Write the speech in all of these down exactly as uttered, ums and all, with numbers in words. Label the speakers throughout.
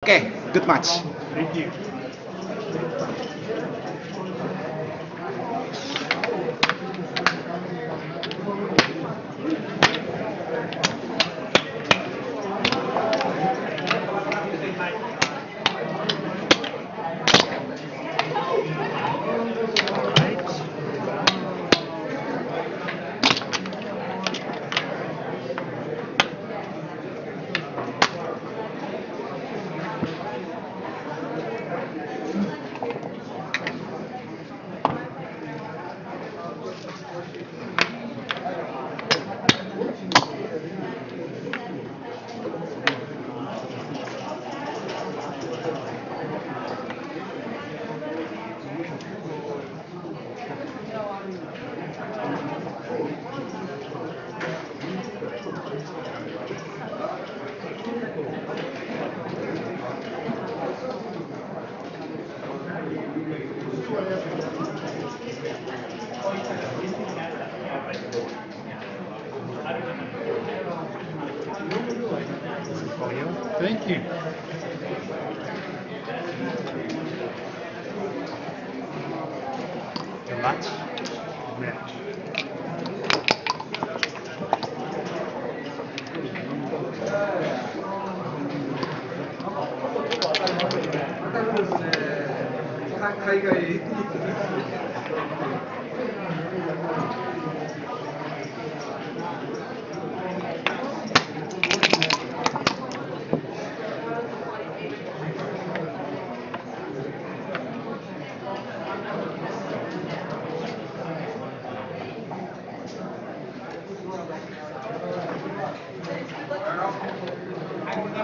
Speaker 1: Okay, good match.
Speaker 2: Thank you. Thank you.
Speaker 1: Your match.
Speaker 2: Match.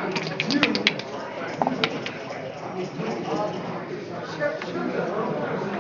Speaker 3: Sure, sure.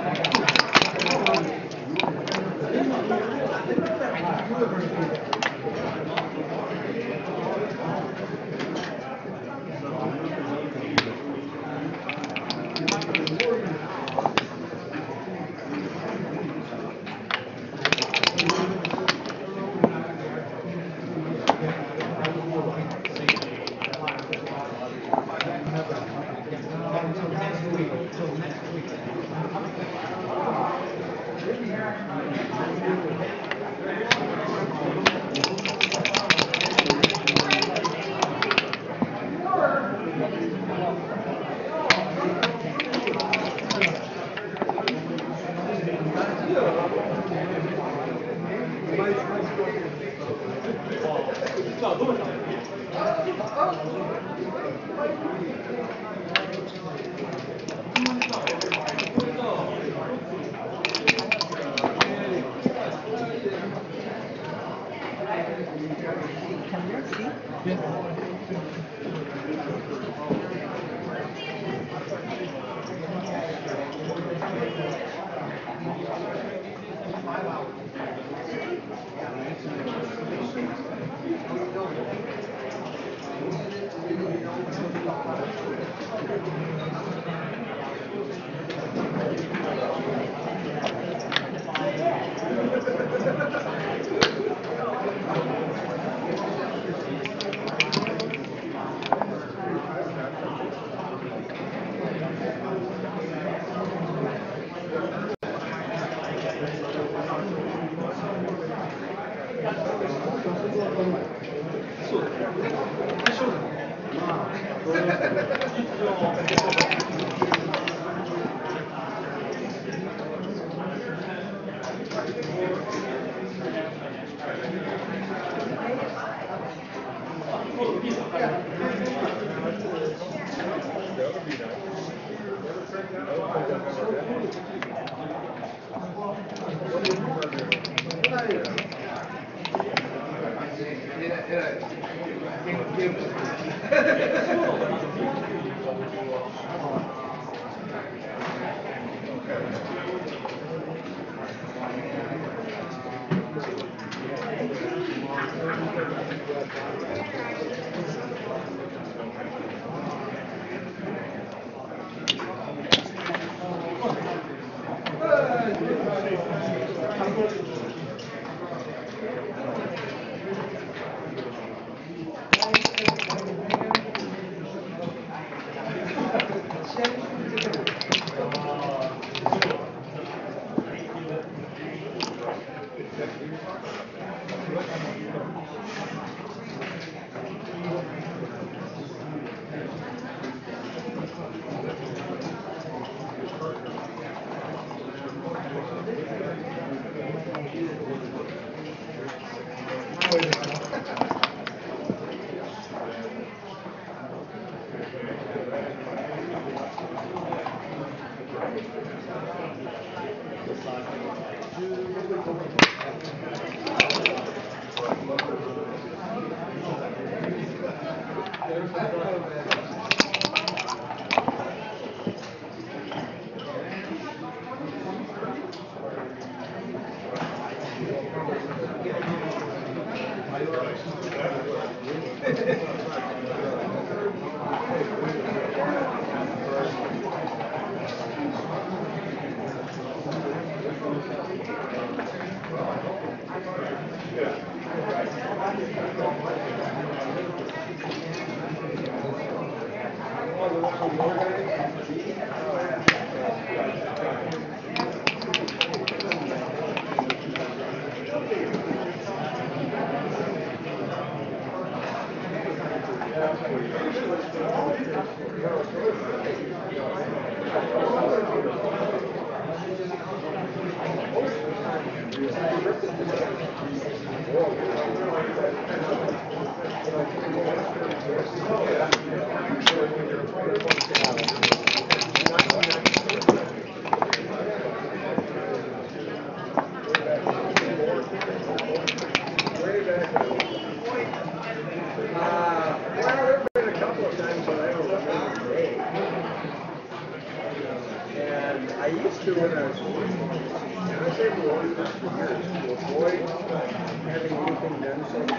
Speaker 1: I used to when I was I was able to work for years to avoid having anything done so is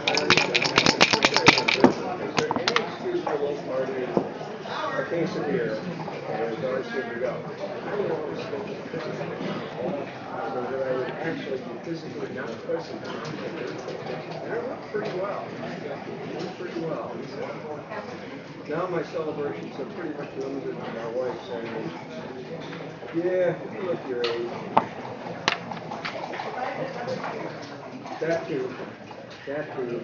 Speaker 1: there any excuse for those parties? A case of beer and it's always good to go. So that I would actually be physically not present. And it worked pretty well. It worked pretty well. Now my celebrations are pretty much limited to my wife saying, yeah, you look your age. That too. That too.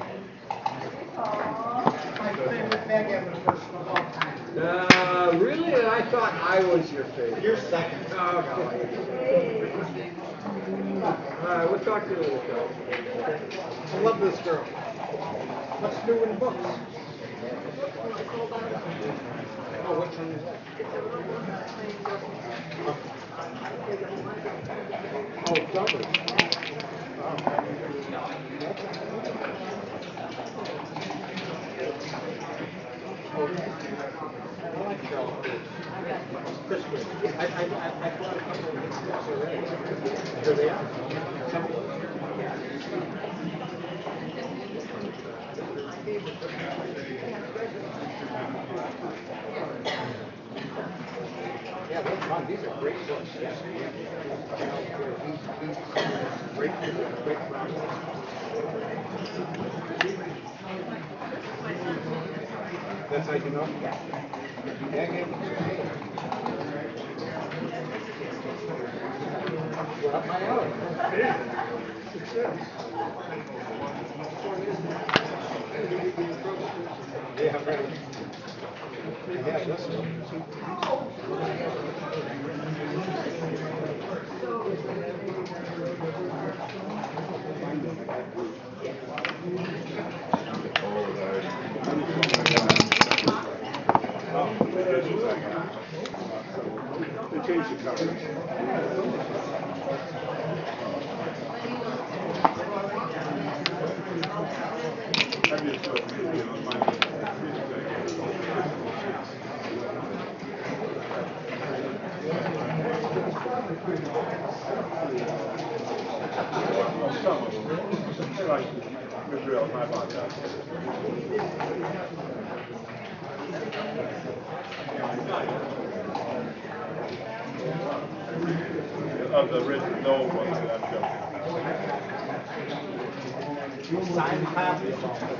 Speaker 2: My favorite baguette was first of all time.
Speaker 1: Uh, really? I thought I was your favorite.
Speaker 2: You're second.
Speaker 1: Oh, golly. All right, we'll talk to you later.
Speaker 2: I love this girl. What's new in the books? Oh, which one is that? Oh, Douglas. I like Charles. Chris, I, I, I, I brought a couple of books already. Here they are. Yeah, those fun. These are great books. Yes. He's, he's great, great process. That's how you know? Yeah, yeah. We're up my alley. Success. Yeah, right. Yeah, that's
Speaker 1: They changed the coverage. Some of them, like Israel, my podcast. Of the written, no ones that I'm joking.
Speaker 2: signed copies.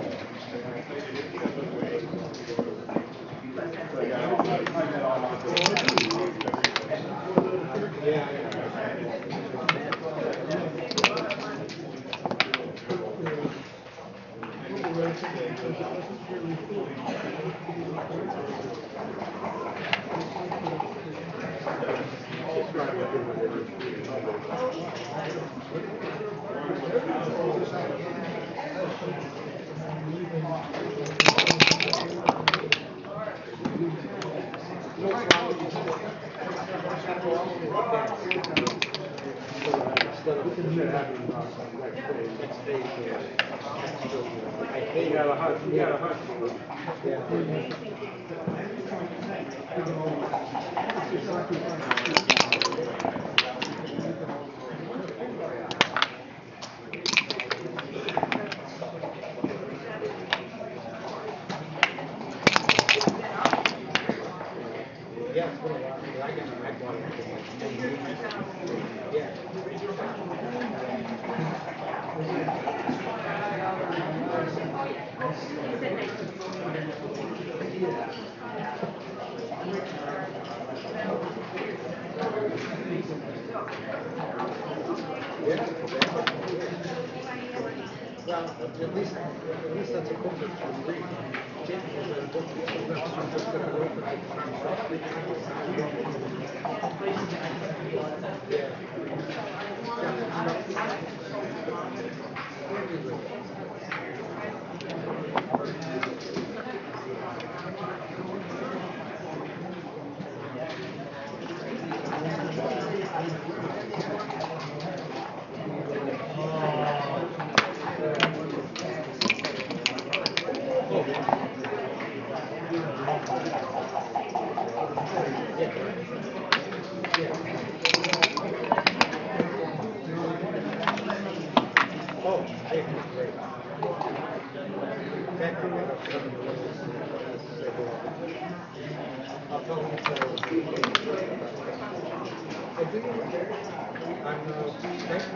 Speaker 2: Yeah, yeah. You got a hunt. You got a hunt. Yeah, it's been a while. I got I bought it. Yeah. At least, at least that's a book that you read. Jake is a book that's sometimes just gonna open it and start reading Oh, Jake is great. Can't bring it up to them. I'll tell them to. I do you I'm uh, thank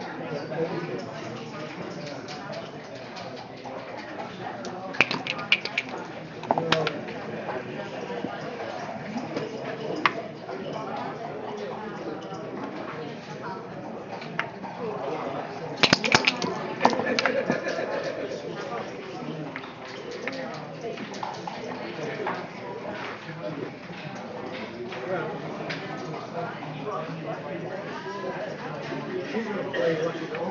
Speaker 2: She's going to play what you call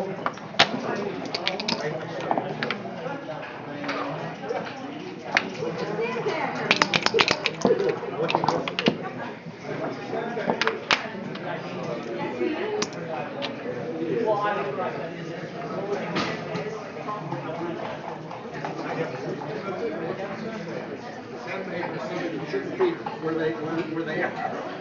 Speaker 2: what you call shouldn't be where they where they are.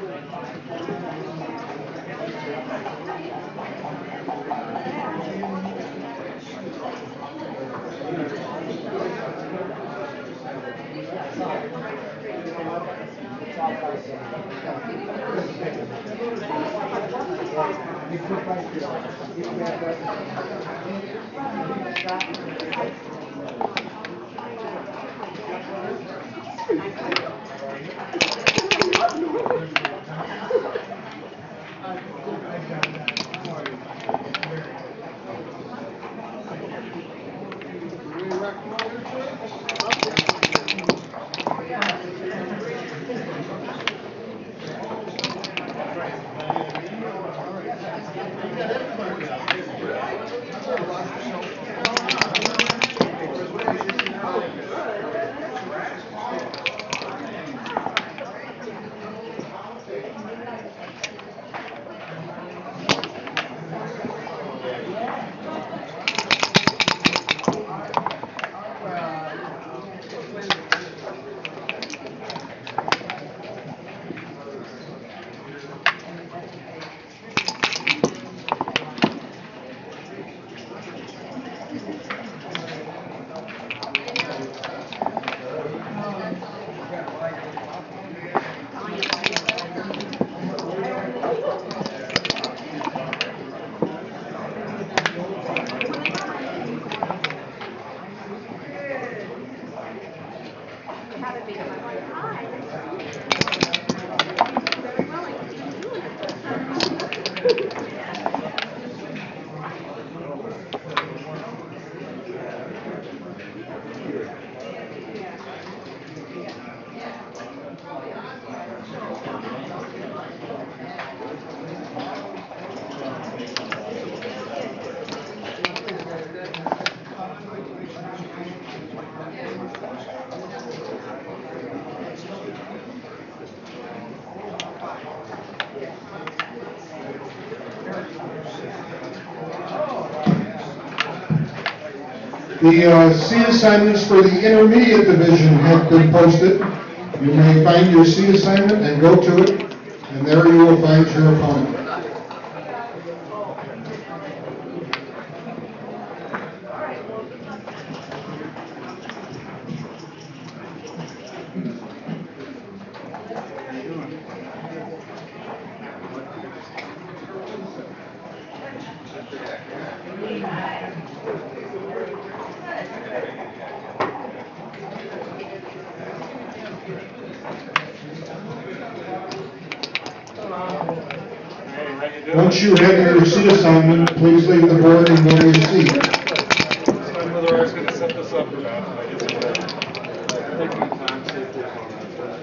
Speaker 3: The uh, seat assignments for the intermediate division have been posted. You may find your seat assignment and go to it, and there you will find your opponent. Once you have your seat assignment, please leave the board and go to your seat.
Speaker 1: Take your time, see if there's one.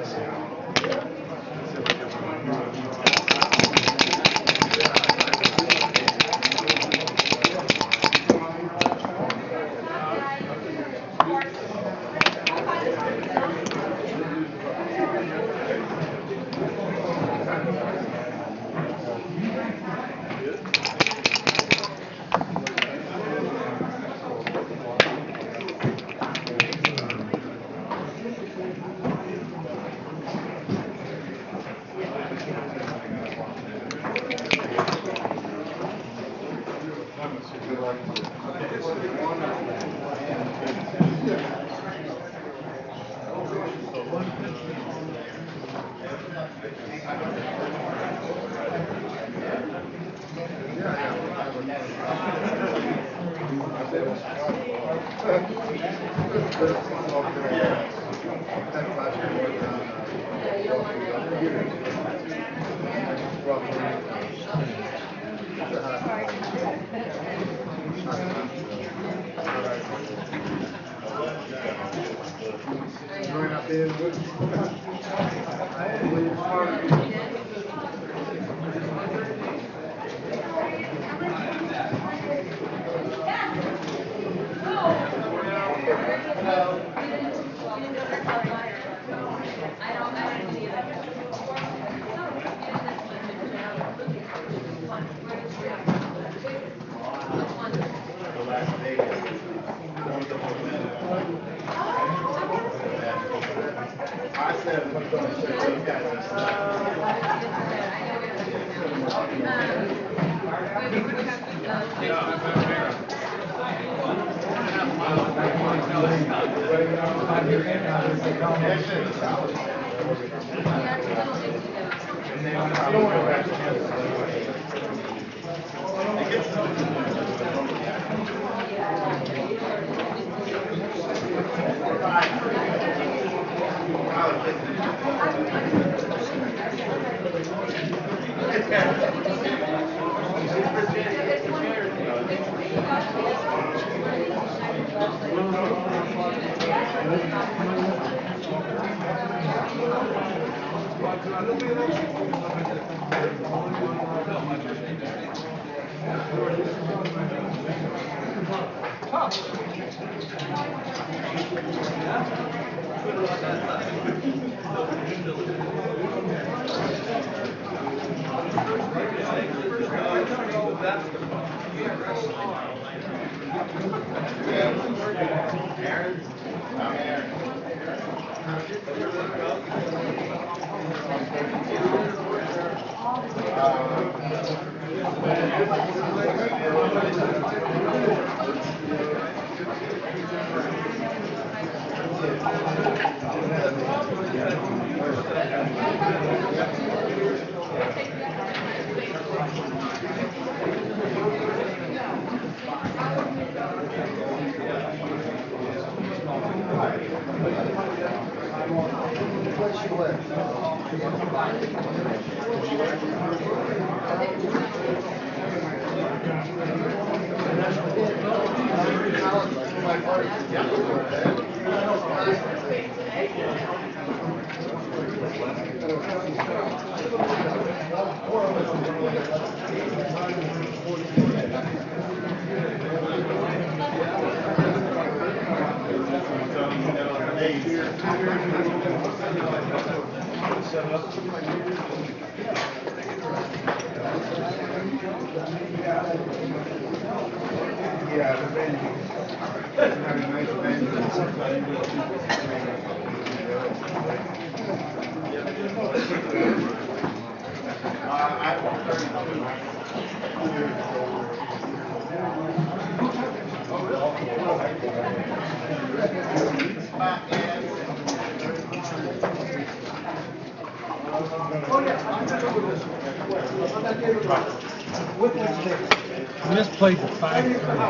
Speaker 4: I just played the five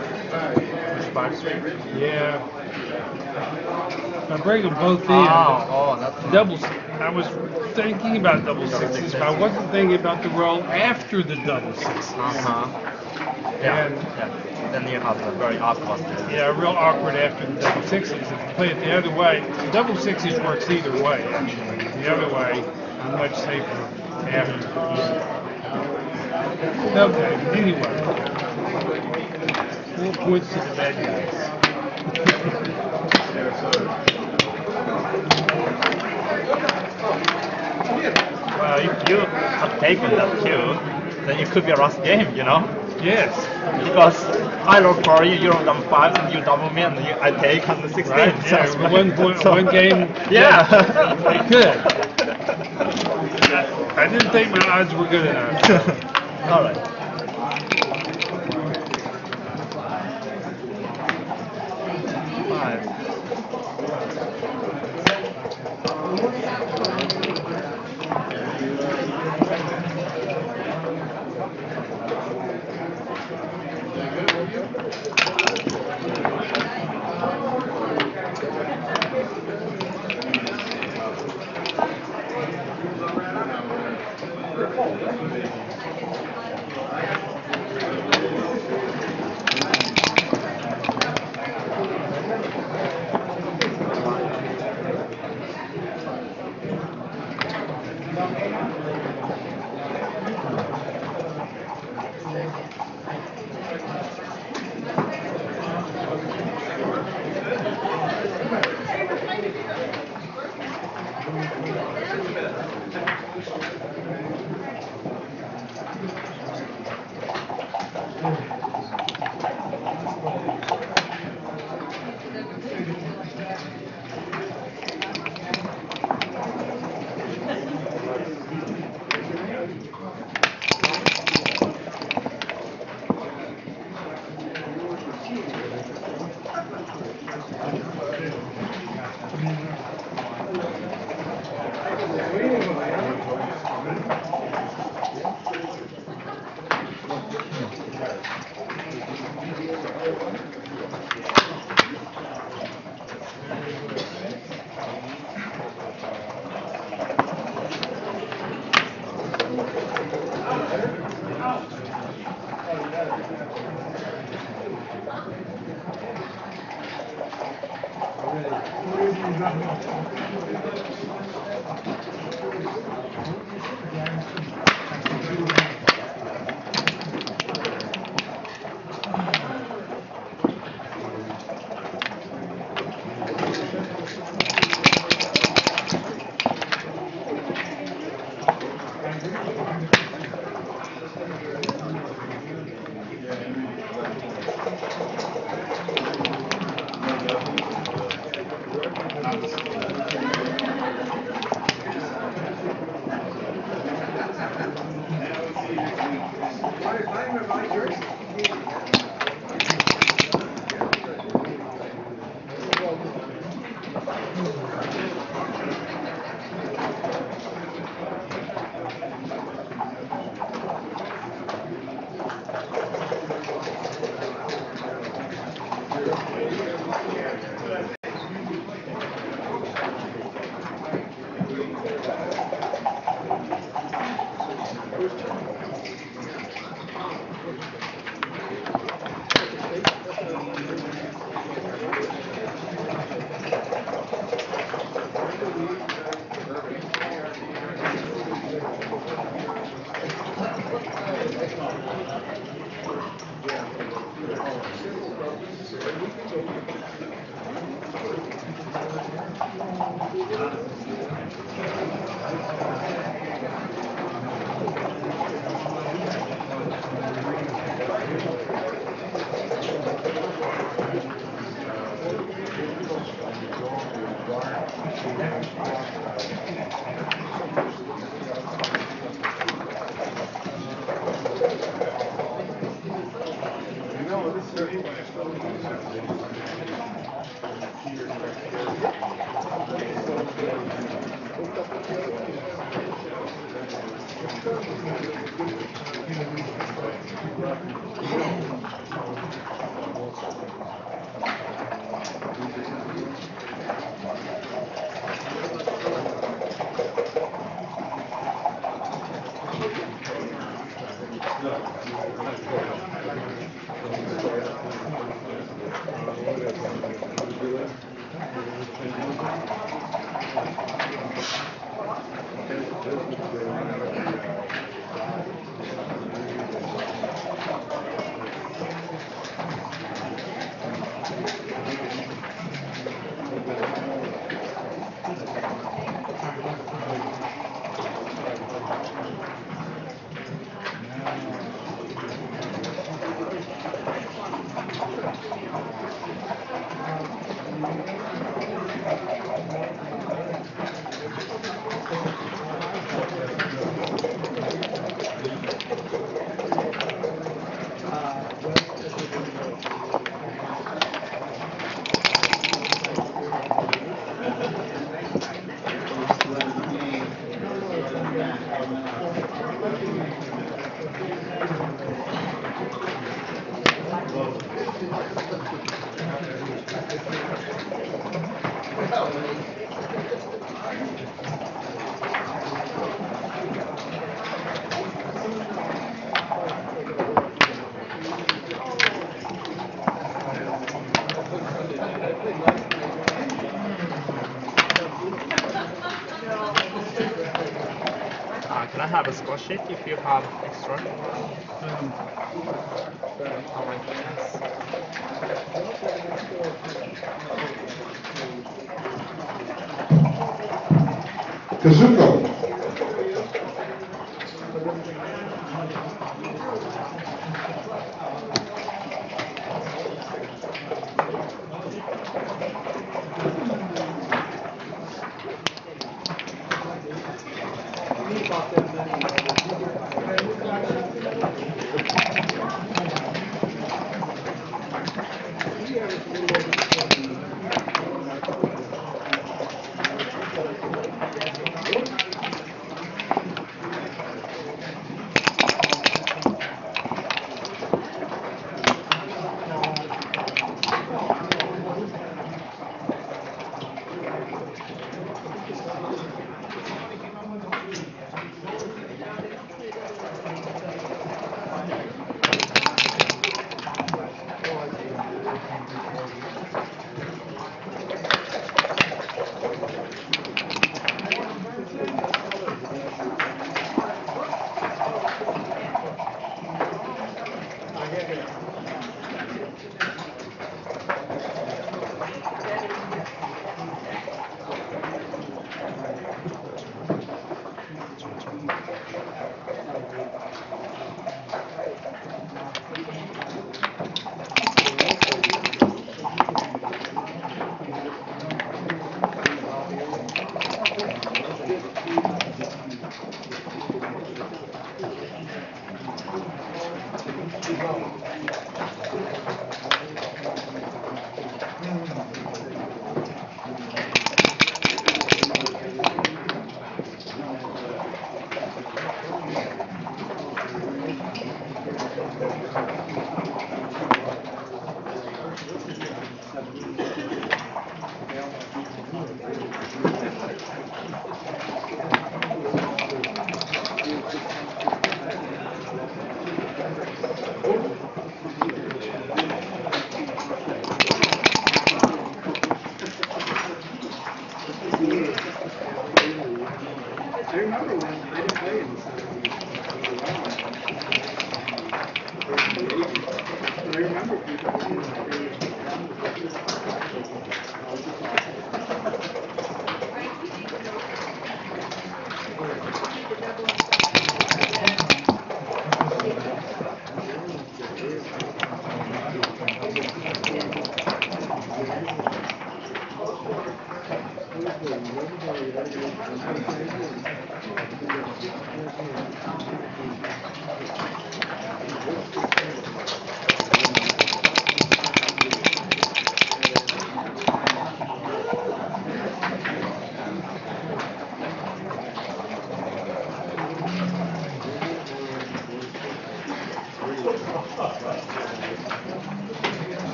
Speaker 4: three. Yeah. I'm breaking both in.
Speaker 2: Oh, oh, that's fine.
Speaker 4: Doubles. I was thinking about double sixes, but I wasn't thinking about the roll after the double sixes.
Speaker 2: Uh-huh. Yeah.
Speaker 4: And
Speaker 2: yeah.
Speaker 5: then you have a very awkward.
Speaker 4: Yeah, real awkward after the double sixes. If you play it the other way, double sixes works either way, actually. The other way, I'm much safer after. Okay, anyway. Four points to the bad guys.
Speaker 5: Well, if you have taken that cue, then it could be a last game, you know?
Speaker 4: Yes.
Speaker 5: Because I roll for you, you roll down five, and you double me, and you, I take on the sixteen.
Speaker 4: Right, yeah,
Speaker 5: So-
Speaker 4: one point- one game-
Speaker 5: Yeah.
Speaker 4: You could. I didn't think my odds were good enough.
Speaker 5: All right. Five. Uh, can I have a score sheet if you have extra?
Speaker 4: Um,
Speaker 5: All right, thanks.
Speaker 3: Kazuko.
Speaker 1: I remember when I didn't play in the seventies. But I remember people saying that they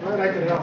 Speaker 1: Glad I could help.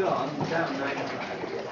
Speaker 1: still, I'm down ninety-five.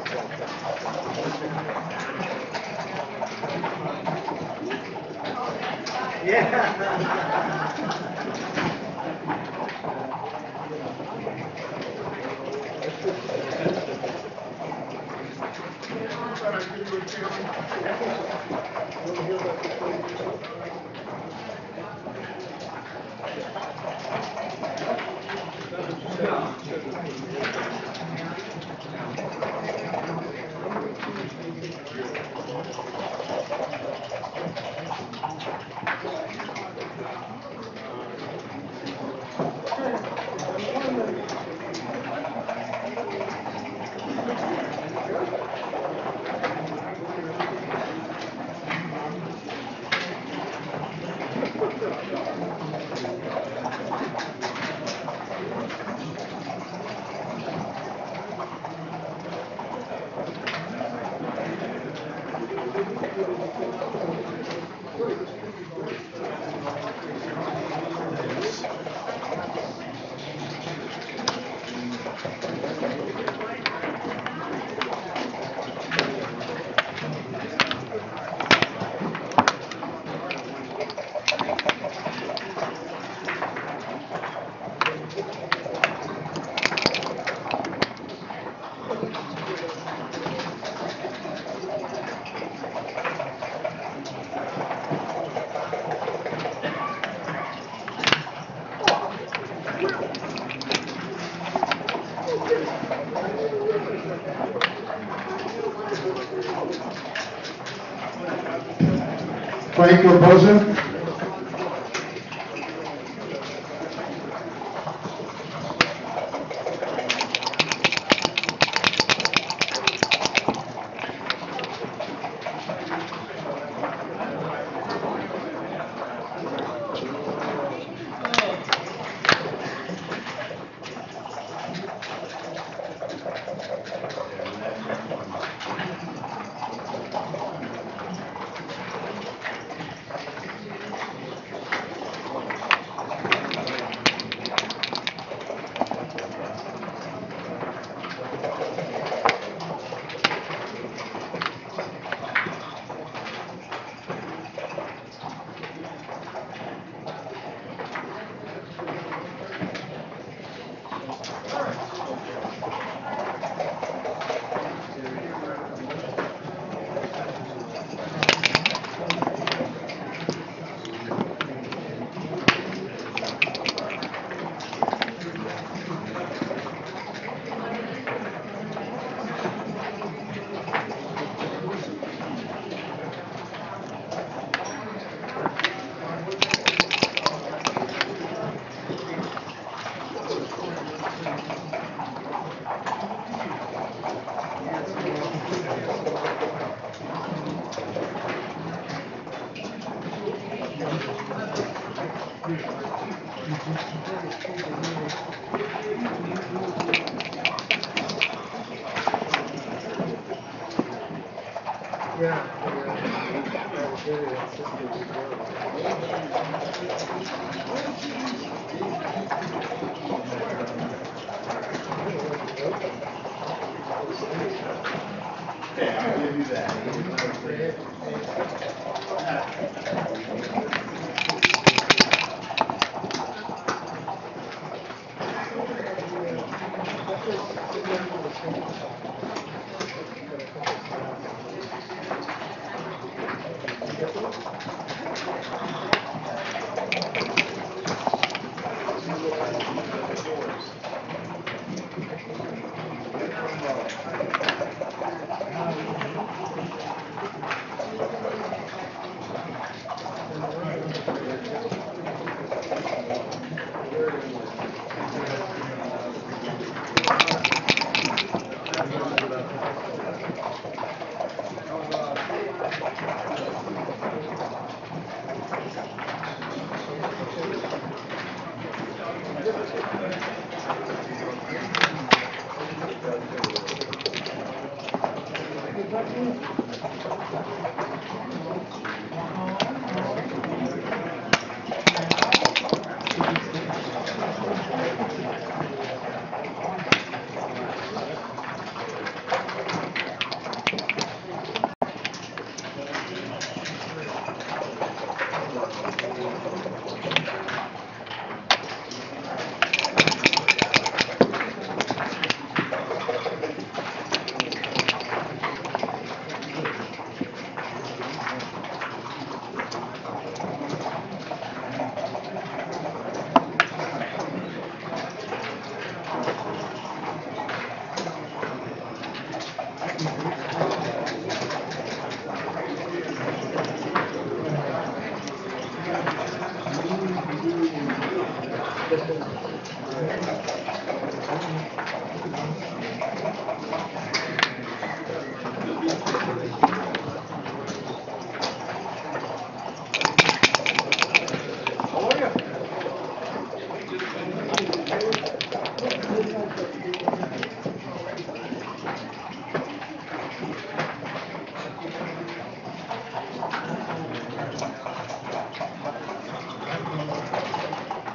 Speaker 3: Frank Raposa.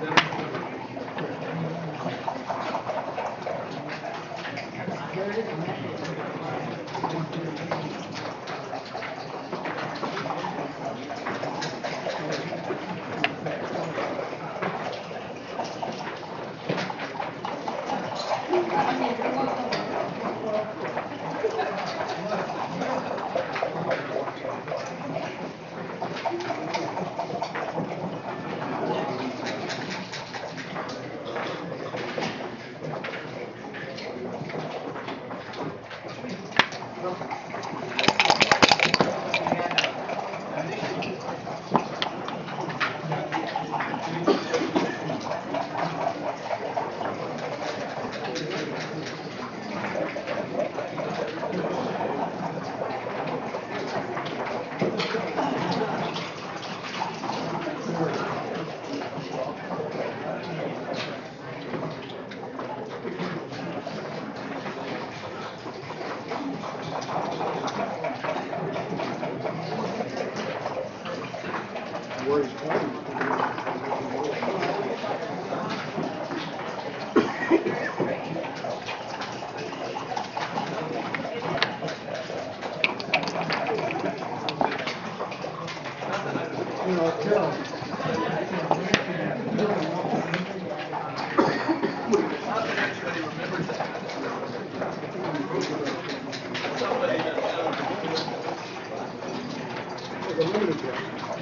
Speaker 1: Where he's playing. You know, Carol. Like a limited break.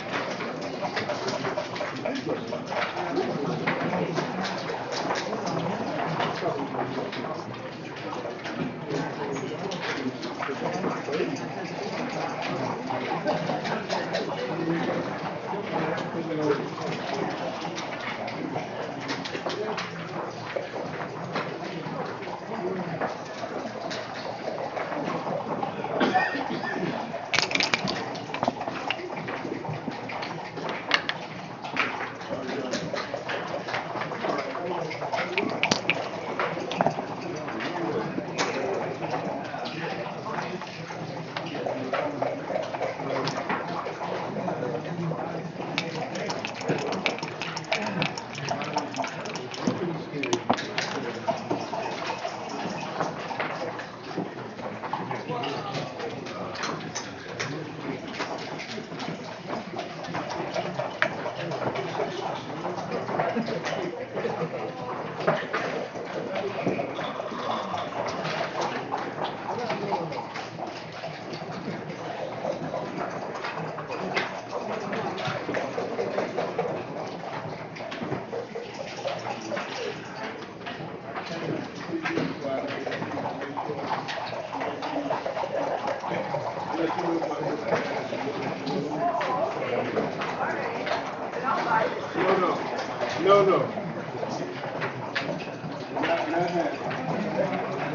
Speaker 1: No, no. Not, not that.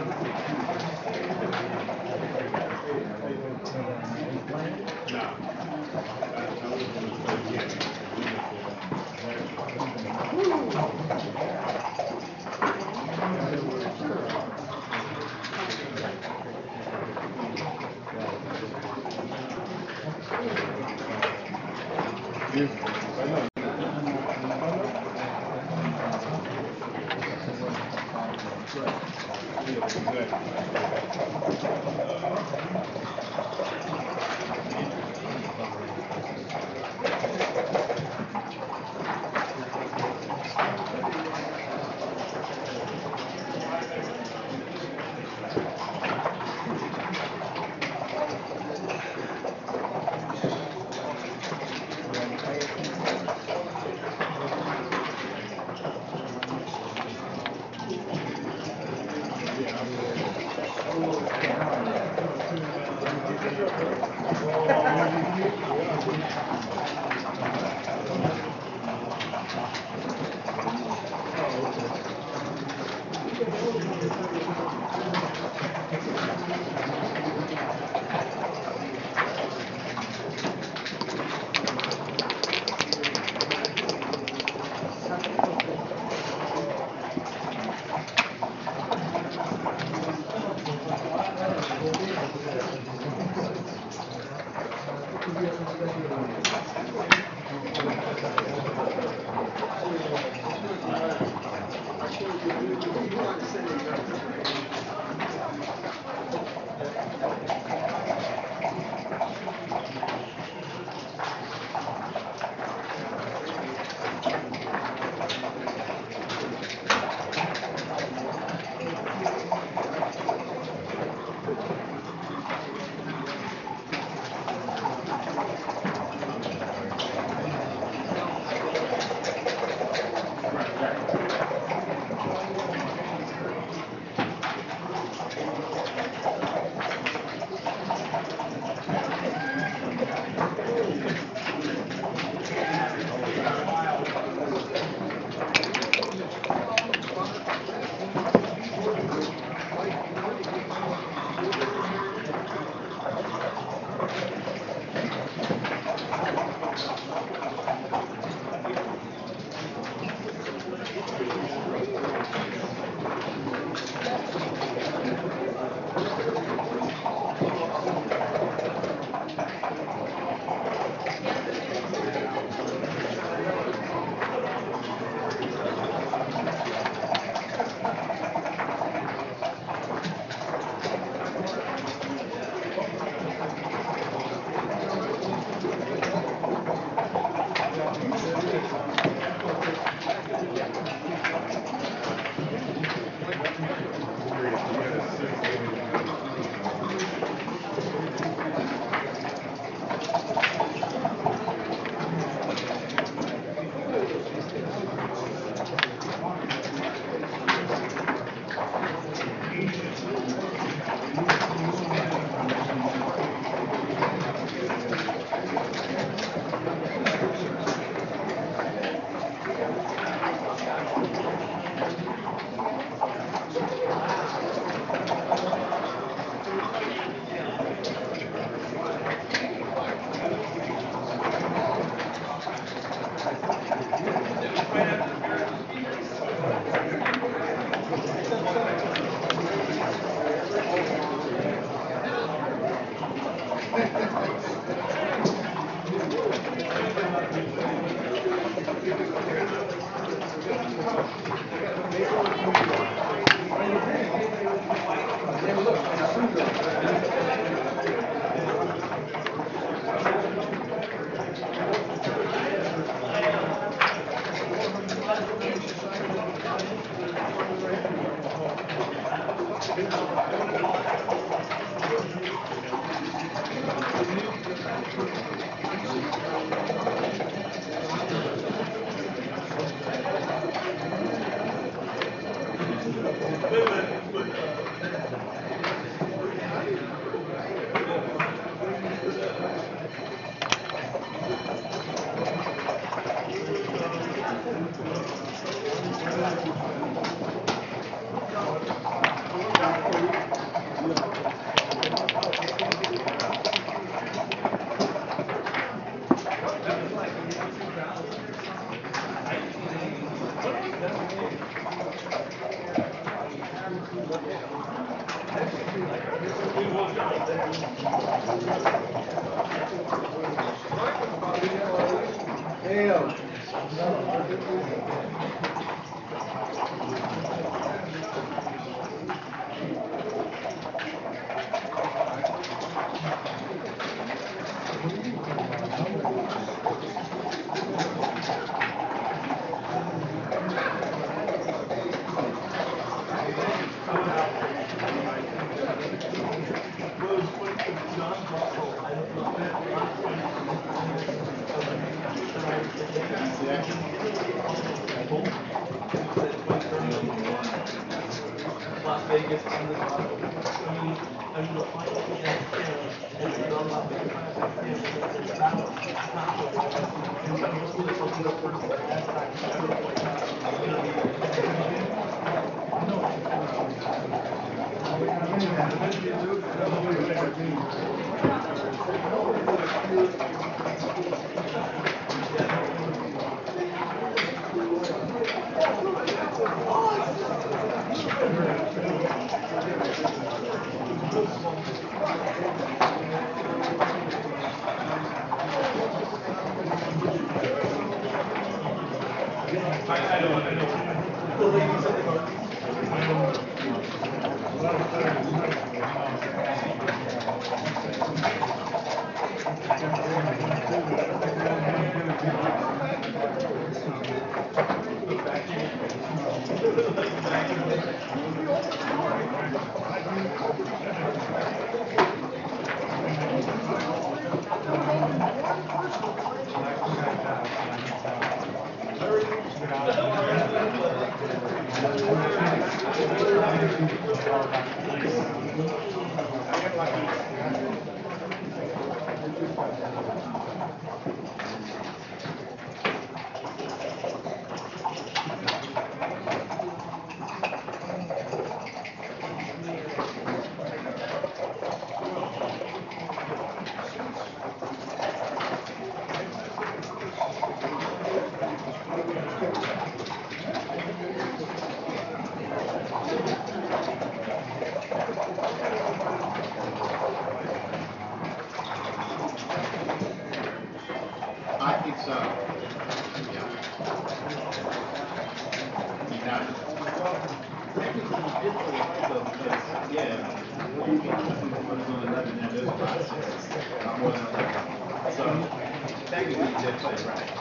Speaker 6: I think so. Yeah. Yeah. Yeah. More than eleven. So, technically, you did play right.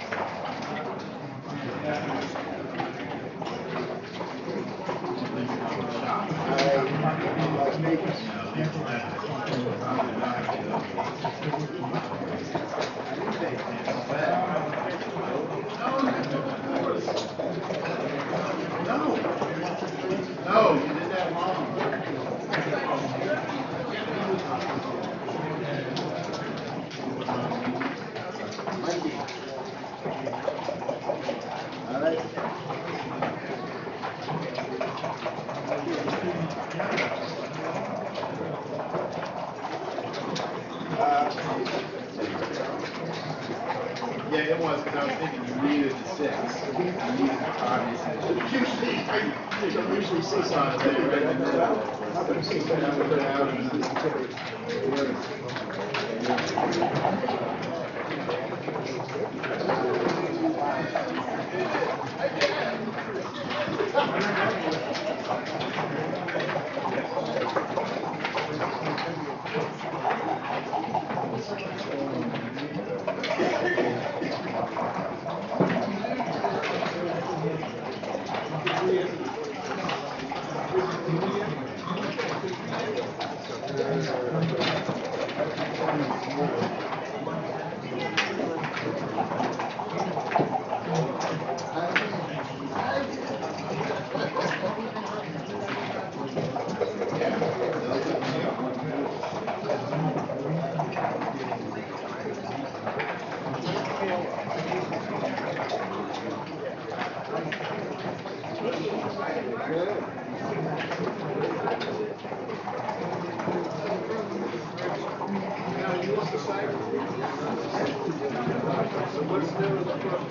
Speaker 6: No, no, you did that wrong. All right. Yeah, it was, because I was thinking you needed the six. You needed the five. Usually, I don't usually see something right in the middle. I'm going to see something out of the
Speaker 1: Now, you want the side? So what's new with the front?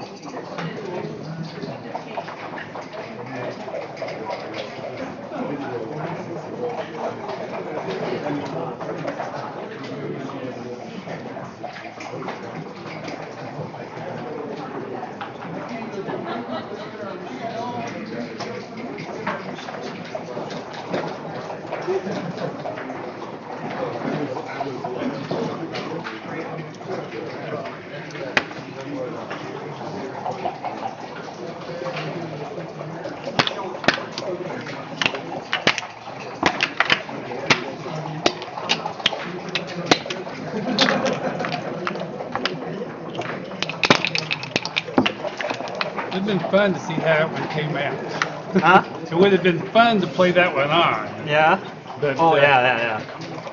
Speaker 4: It'd been fun to see how that one came out.
Speaker 5: Huh?
Speaker 4: It would have been fun to play that one on.
Speaker 5: Yeah?
Speaker 4: But,
Speaker 5: Oh,
Speaker 4: uh,
Speaker 5: yeah, yeah, yeah.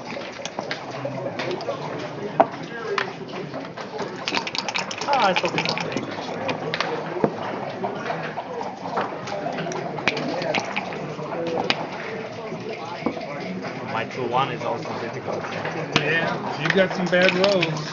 Speaker 5: Oh, I thought it was big. My two one is also difficult.
Speaker 4: Yeah, you got some bad rolls.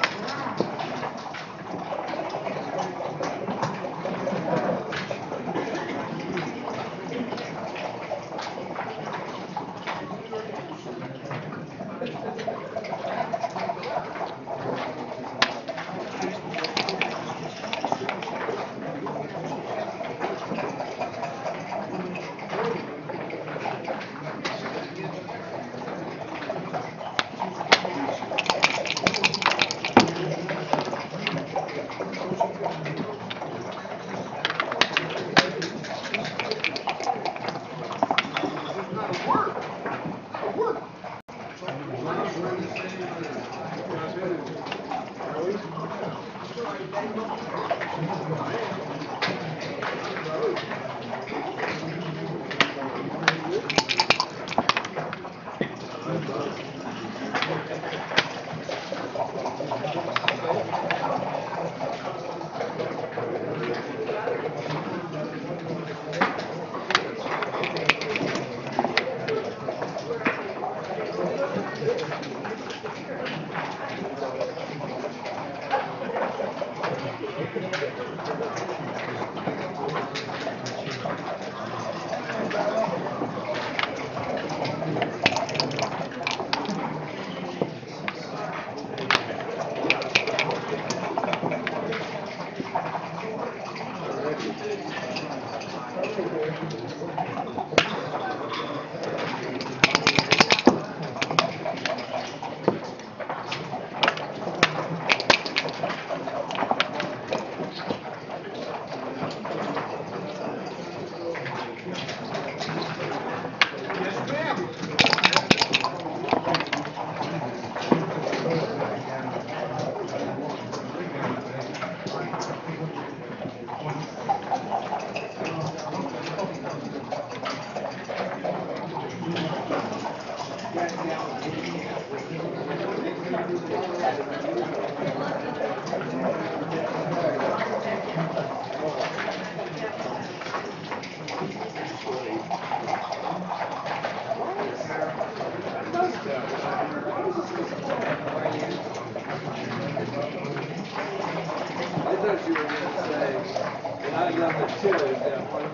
Speaker 1: I thought you were gonna say, not number two, is that one?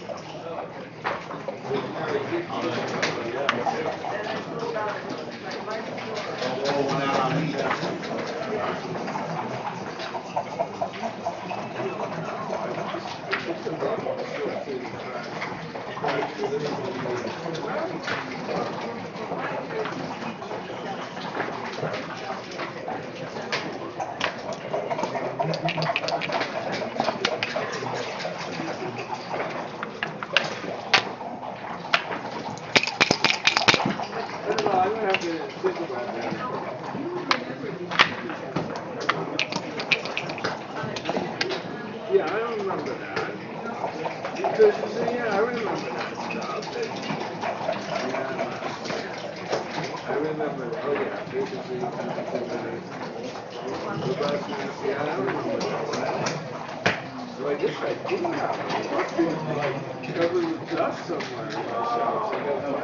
Speaker 1: I don't know, I'm gonna have to think about that. Yeah, I don't remember that. Because you see, yeah, I remember that stuff. That, yeah, I remember that. Oh yeah, frequency, frequency, yeah, I remember that stuff. So I guess I do have to like cover with dust somewhere myself. I got no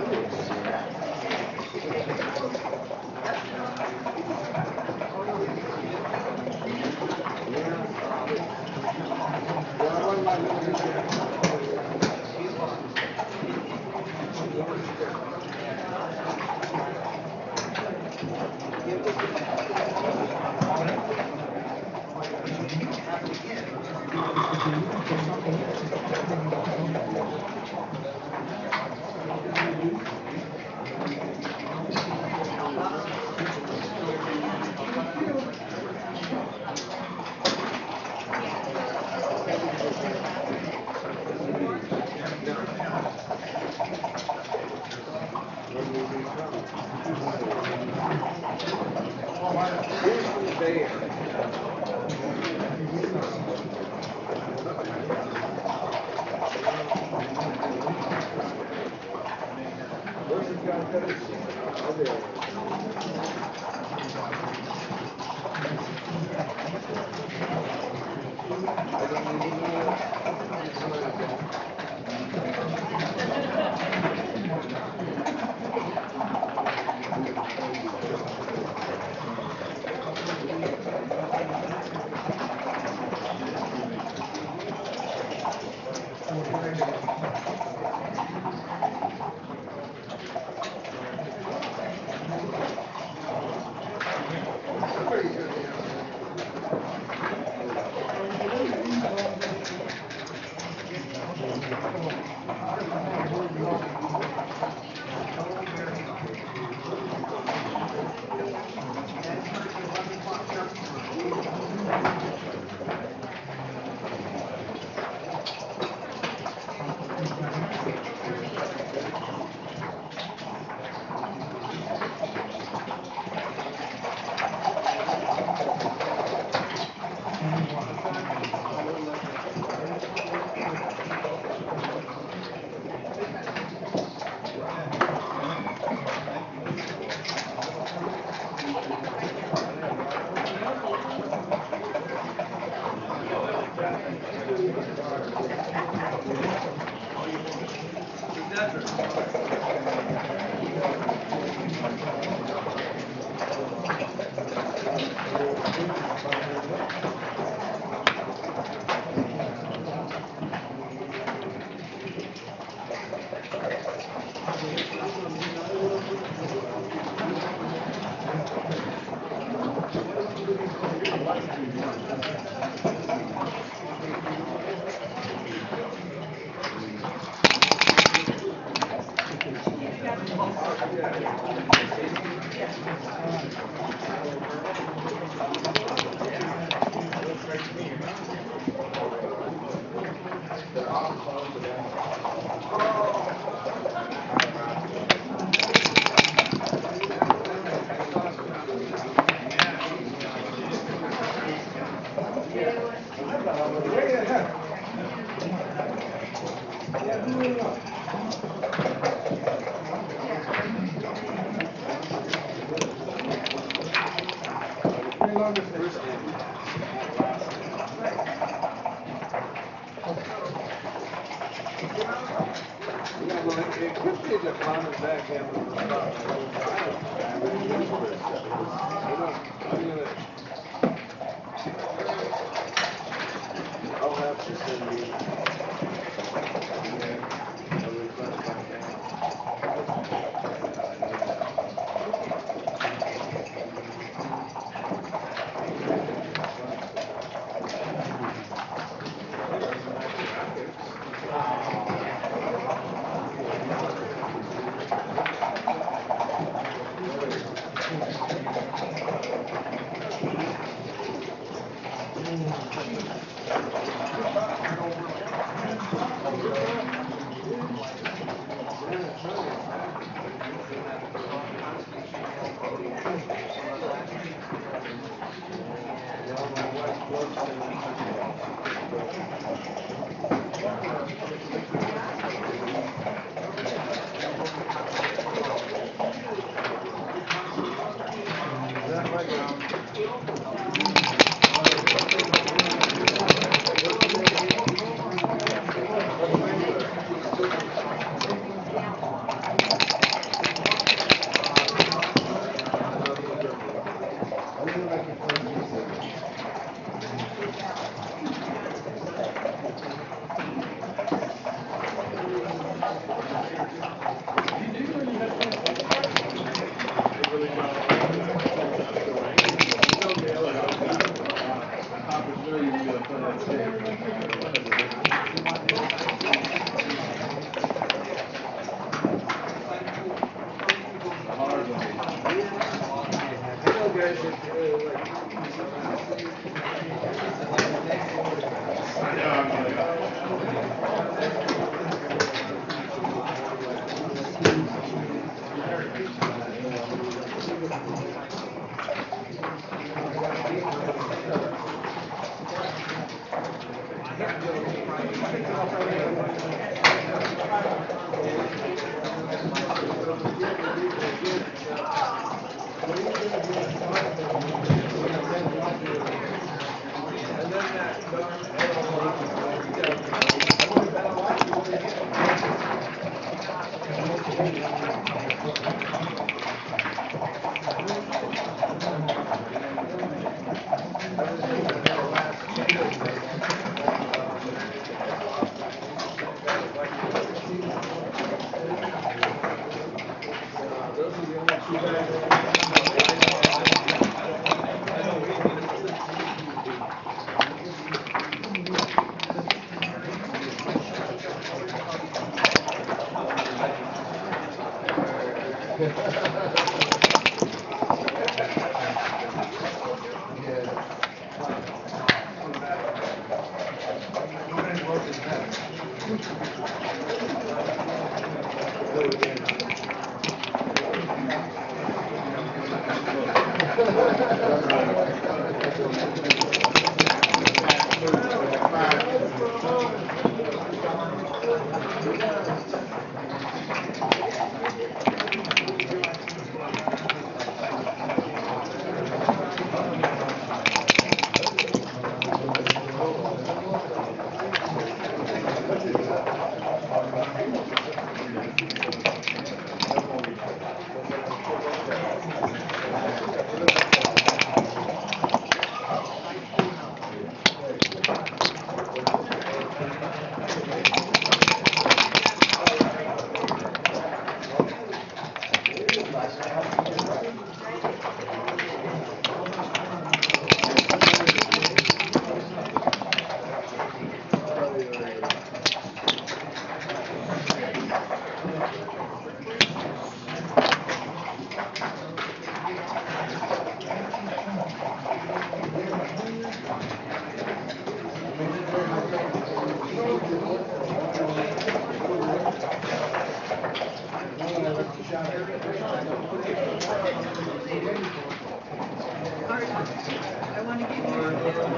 Speaker 7: I want to give you.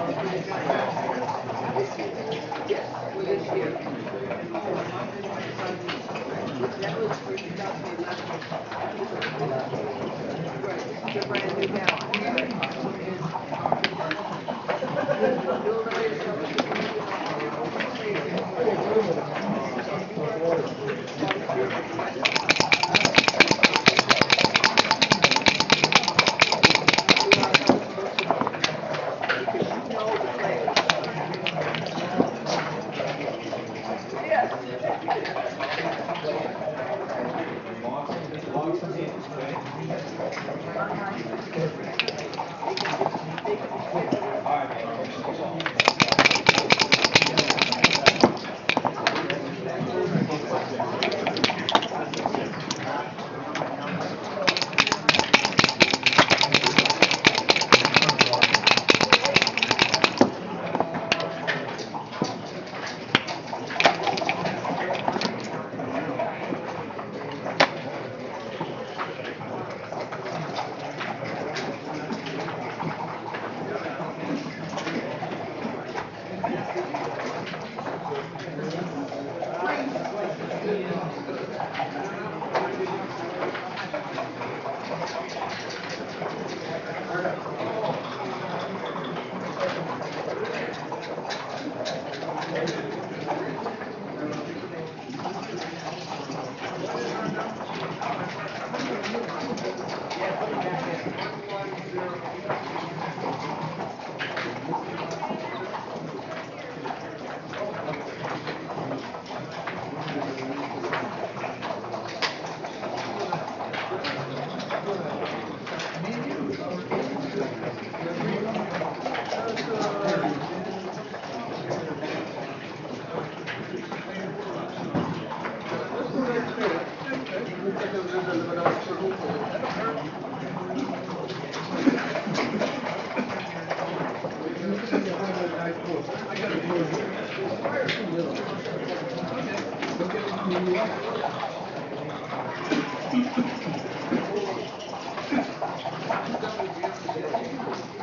Speaker 7: Yes, for this year. That was for two thousand eleven. Right, this is a brand new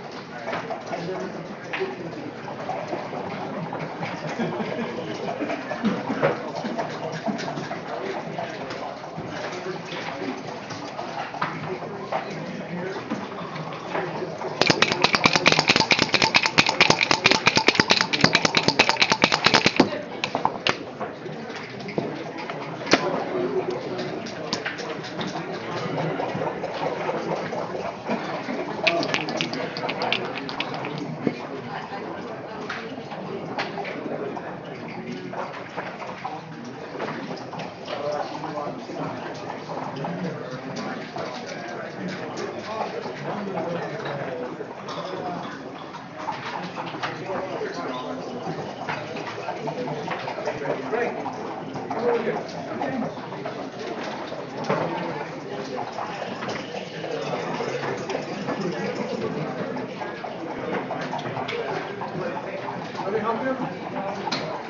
Speaker 1: Thank you. Let me help you?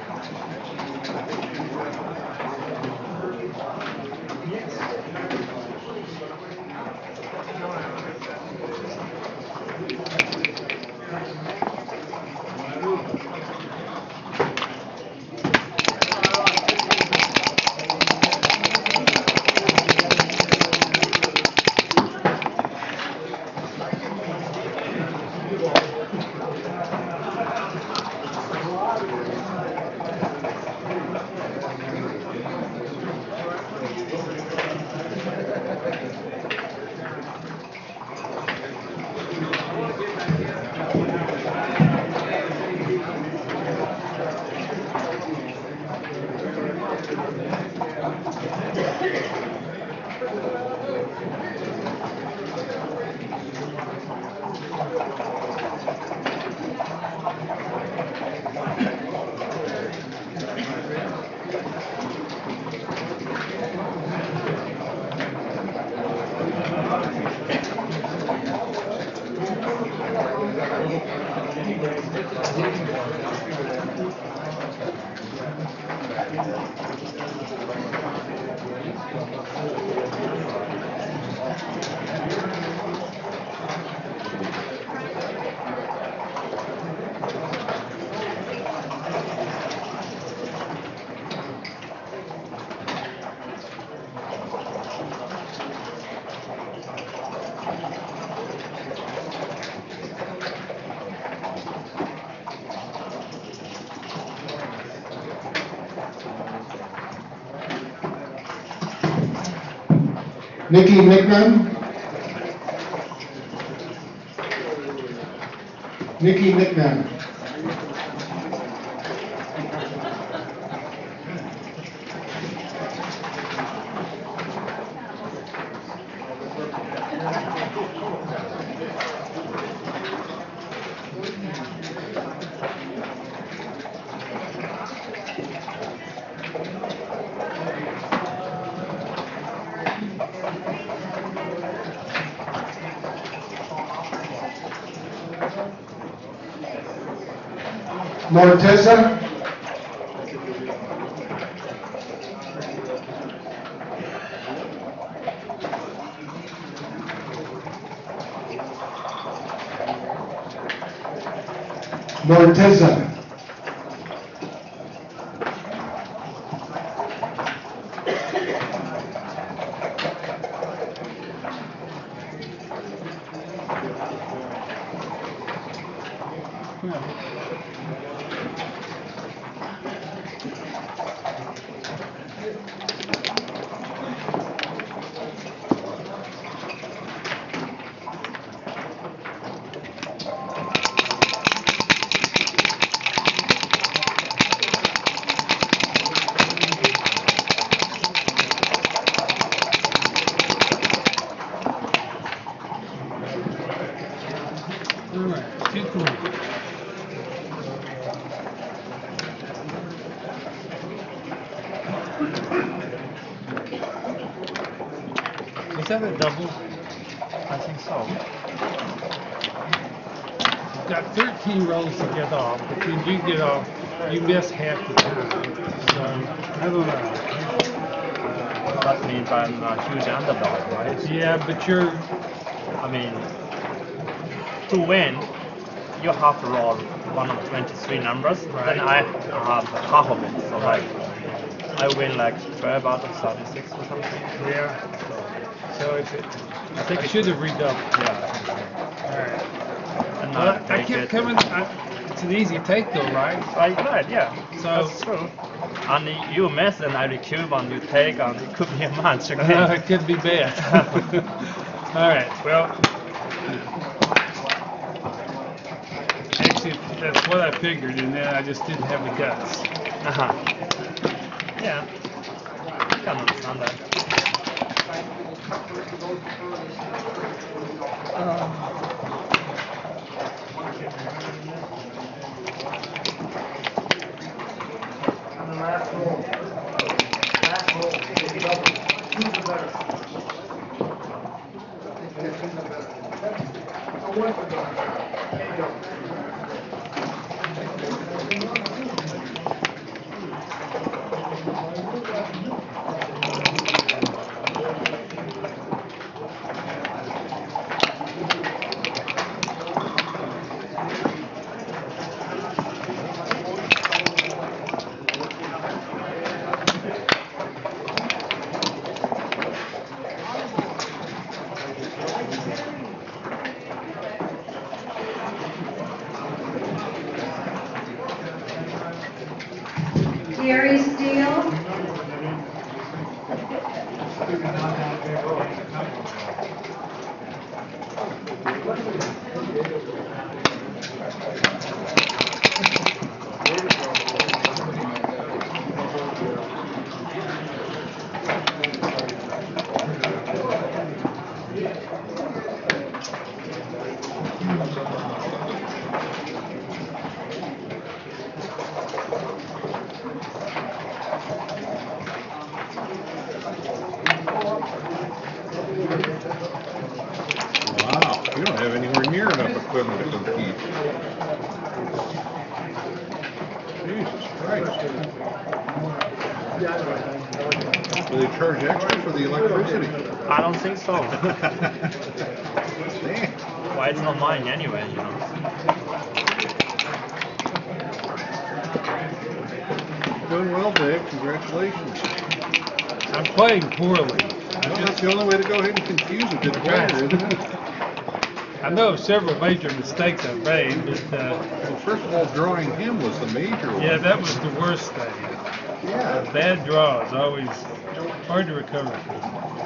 Speaker 3: Nikki Nickman. Nikki Nickman. Morteza. Morteza.
Speaker 4: All right, two twenty. Was that a double?
Speaker 5: I think so.
Speaker 4: You've got thirteen rolls to get off, but when you get off, you miss half the time. So, I don't know.
Speaker 5: That means I'm a huge underdog, right?
Speaker 4: Yeah, but you're,
Speaker 5: I mean, to win, you have to roll one of twenty-three numbers,
Speaker 4: Right.
Speaker 5: then I have half of it. So like, I win like twelve out of thirty-six or something.
Speaker 4: yeah. So if it,
Speaker 5: I think
Speaker 4: I
Speaker 5: it-
Speaker 4: should have redoubled.
Speaker 5: Yeah.
Speaker 4: All right.
Speaker 5: And
Speaker 4: Well,
Speaker 5: I,
Speaker 4: I
Speaker 5: take
Speaker 4: kept
Speaker 5: it.
Speaker 4: coming, I, it's an easy take though, right?
Speaker 5: Right, right, yeah.
Speaker 4: So-
Speaker 5: That's true. And you miss and I recube and you take and it could be a match
Speaker 4: Uh,
Speaker 5: again.
Speaker 4: it could be bad. All right, well. Actually, that's what I figured, and then I just didn't have the guts.
Speaker 5: Uh-huh. Yeah. I can understand that.
Speaker 1: On the last roll.
Speaker 8: Gary Steele.
Speaker 9: Wow, you don't have anywhere near enough equipment to compete. Jesus Christ. Do they charge extra for the electricity?
Speaker 5: I don't think so.
Speaker 9: Damn.
Speaker 5: Why, it's not mine anyway, you know.
Speaker 9: Doing well, Dave. Congratulations.
Speaker 4: I'm playing poorly.
Speaker 9: Well, that's the only way to go ahead and confuse a good player, isn't it?
Speaker 4: I know of several major mistakes I've made, but uh,
Speaker 9: Well, first of all, drawing him was the major one.
Speaker 4: yeah, that was the worst thing.
Speaker 9: Yeah.
Speaker 4: A bad draw is always hard to recover from.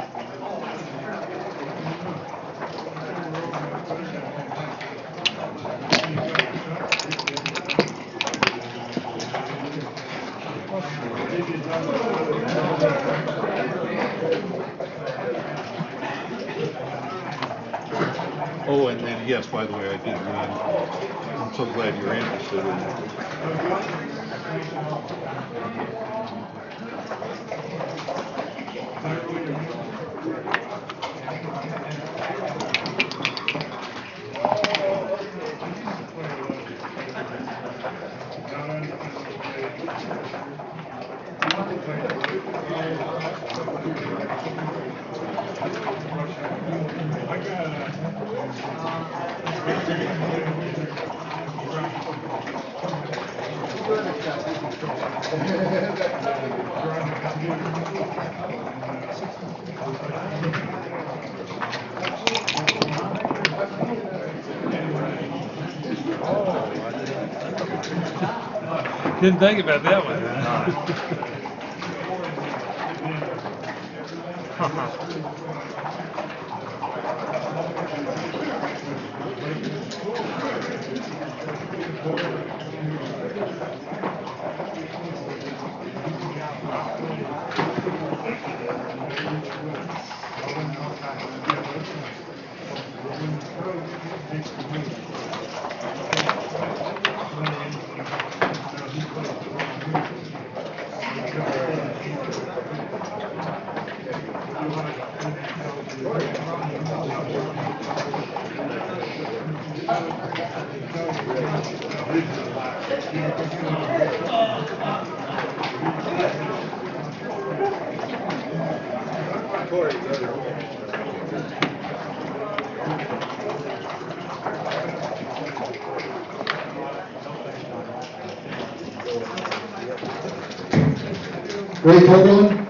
Speaker 9: Oh, and then, yes, by the way, I did read. I'm so glad you're interested in
Speaker 4: Didn't think about that one.
Speaker 3: Ray Copeland?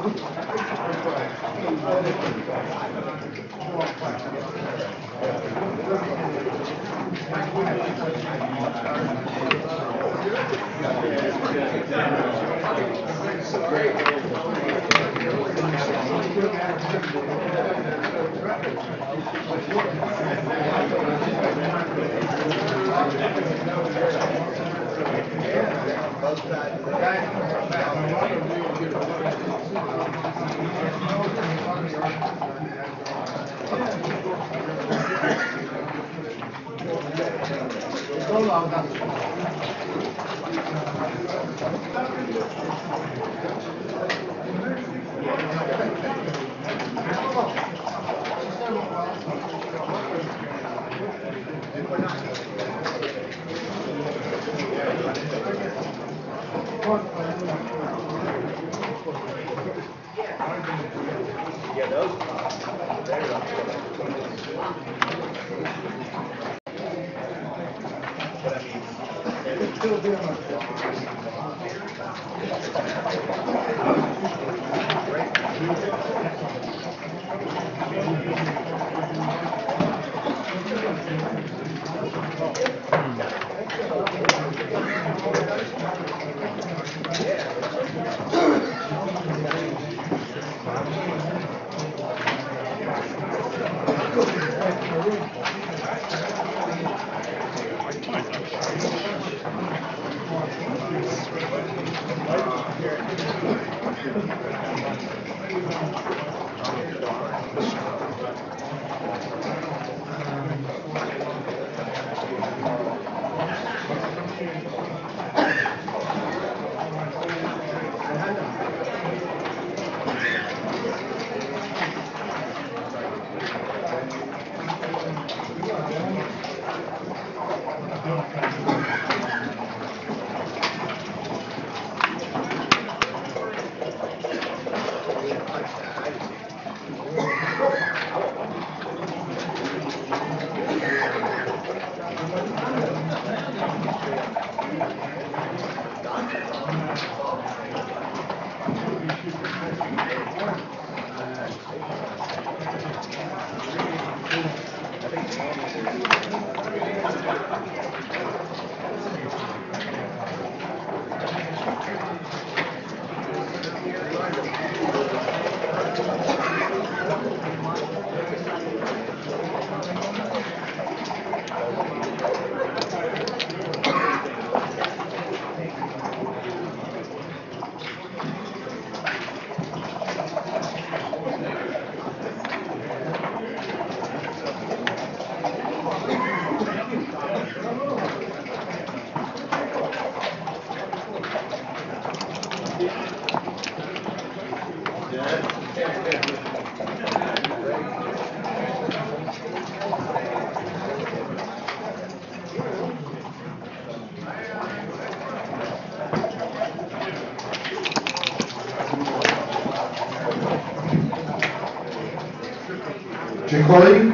Speaker 3: Corey?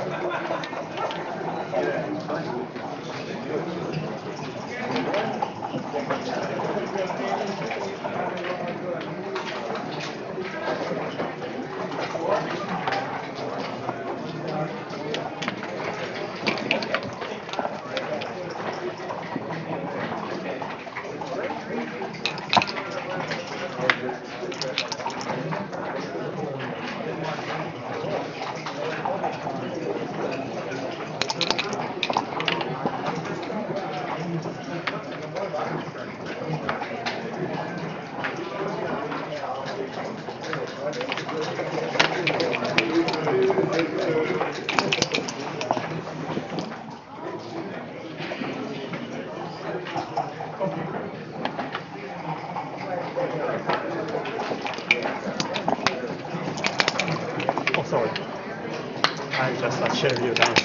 Speaker 5: Oh, sorry. I just uh, share you dance.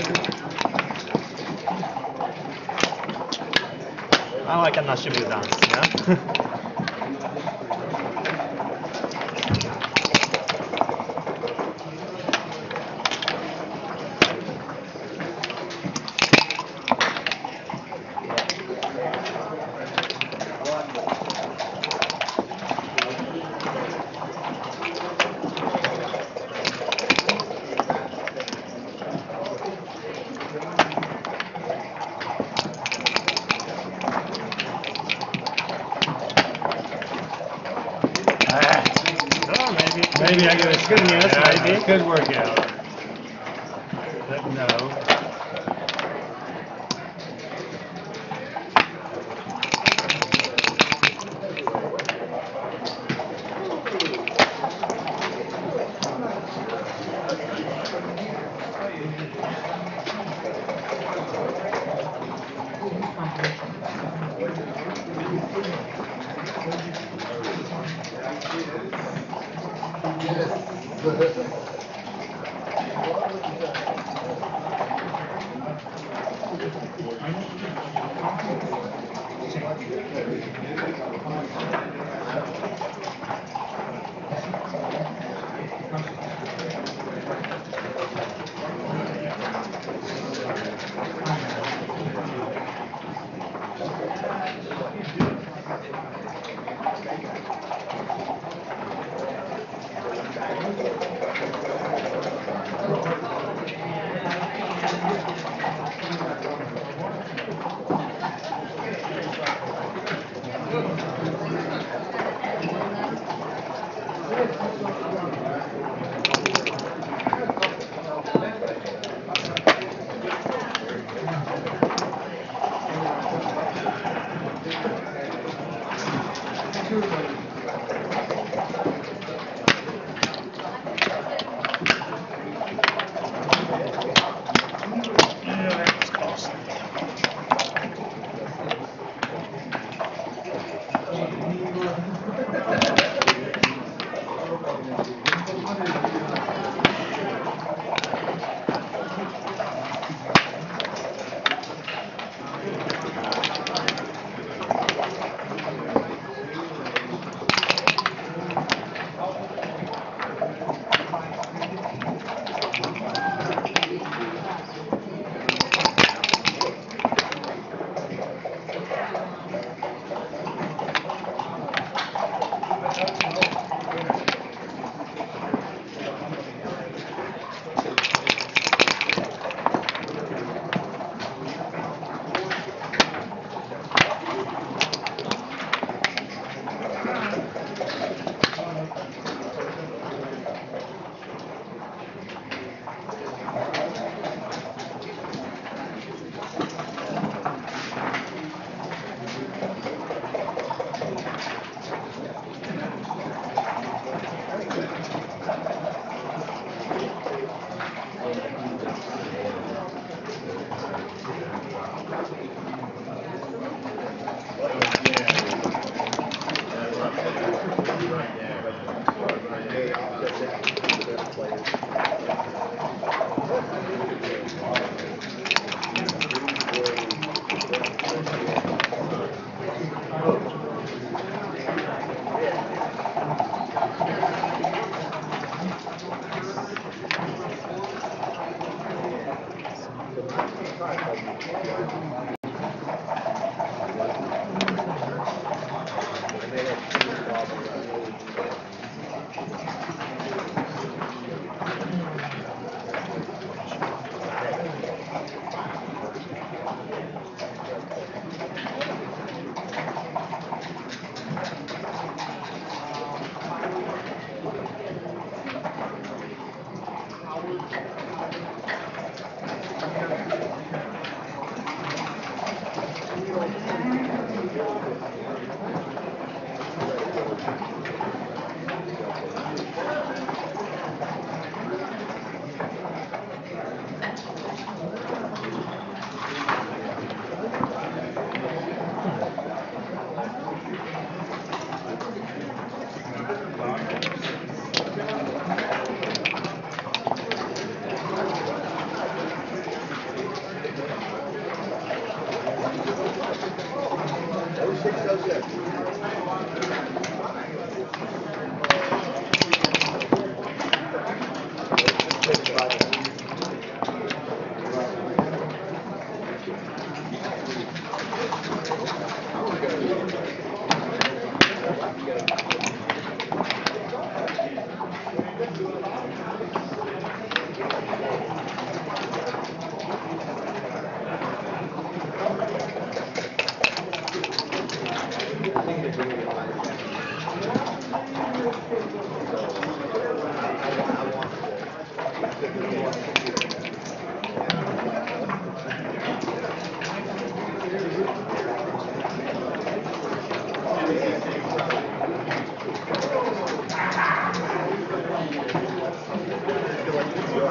Speaker 5: I like a Nashville dance, yeah?
Speaker 4: Maybe I gotta.
Speaker 5: Good news,
Speaker 4: Yeah,
Speaker 5: maybe.
Speaker 4: it could work out. Let me know.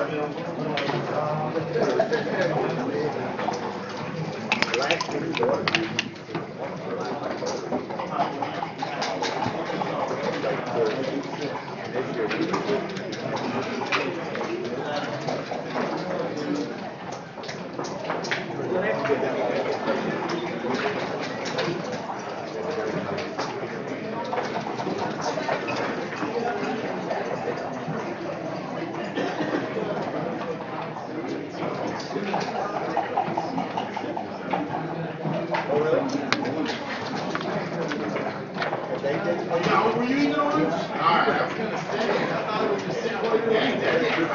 Speaker 6: Now, were you eating orange? All right, I was gonna say, I thought it was just simple. Dang, they're getting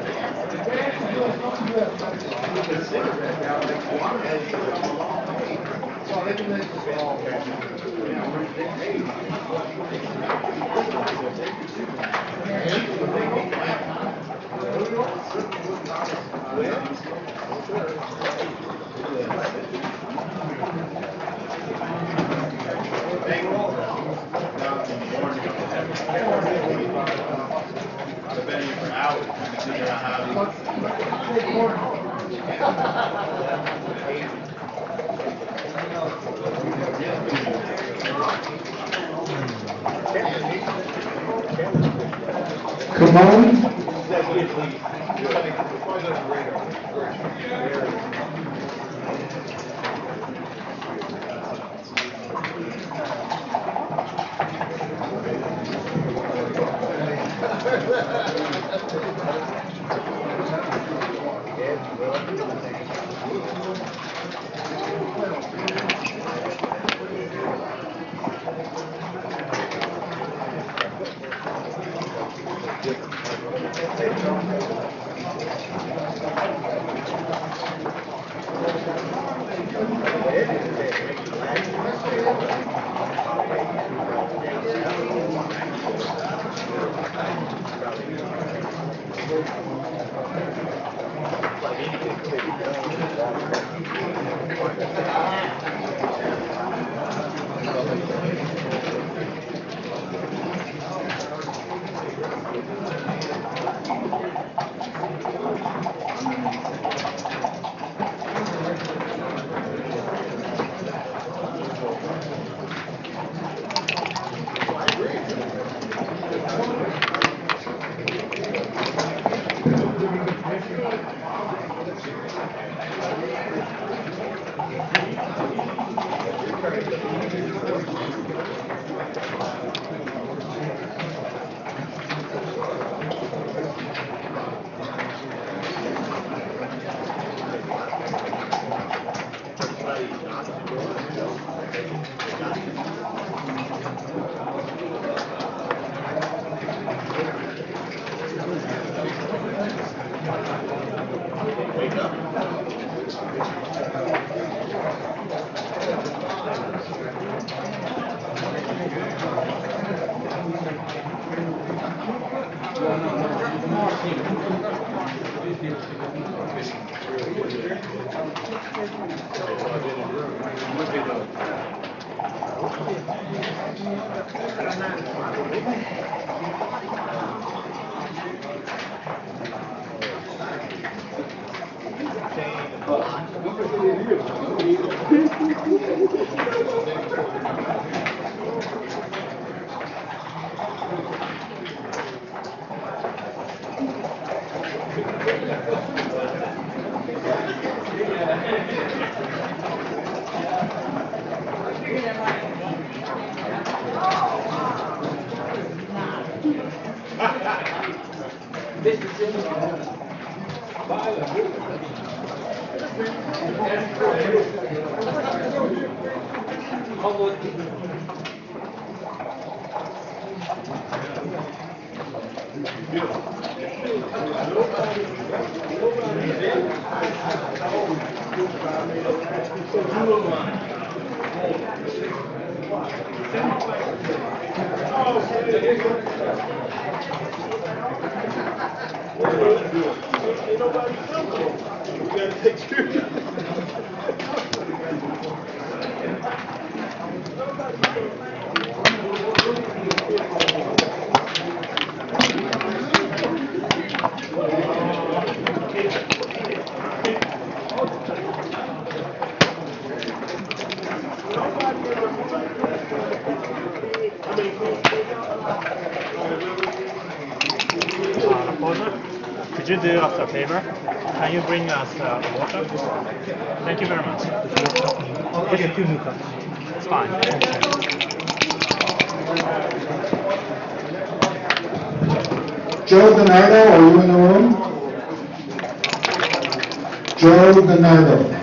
Speaker 6: I've been here for hours trying to figure out how
Speaker 3: Come on.
Speaker 5: you do us a favor? Can you bring us uh, water? Thank you very much.
Speaker 2: I'll I'll get two new cups.
Speaker 5: It's fine.
Speaker 3: Joe Donardo, are you in the room? Joe Donardo.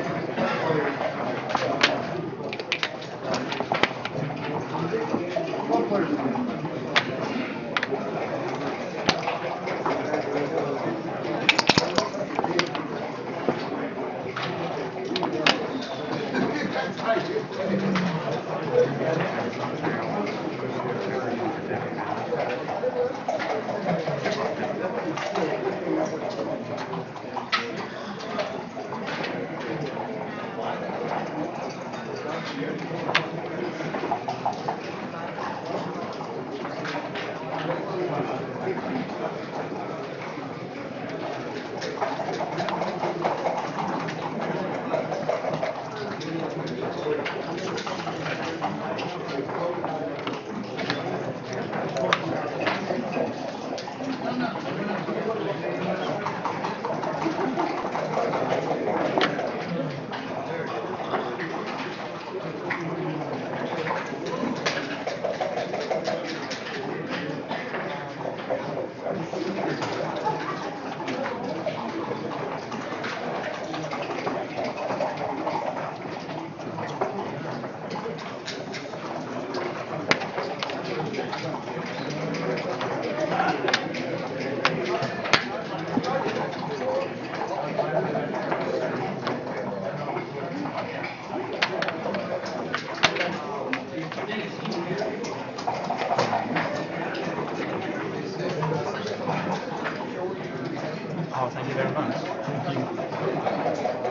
Speaker 5: Oh, thank you very much. Thank you.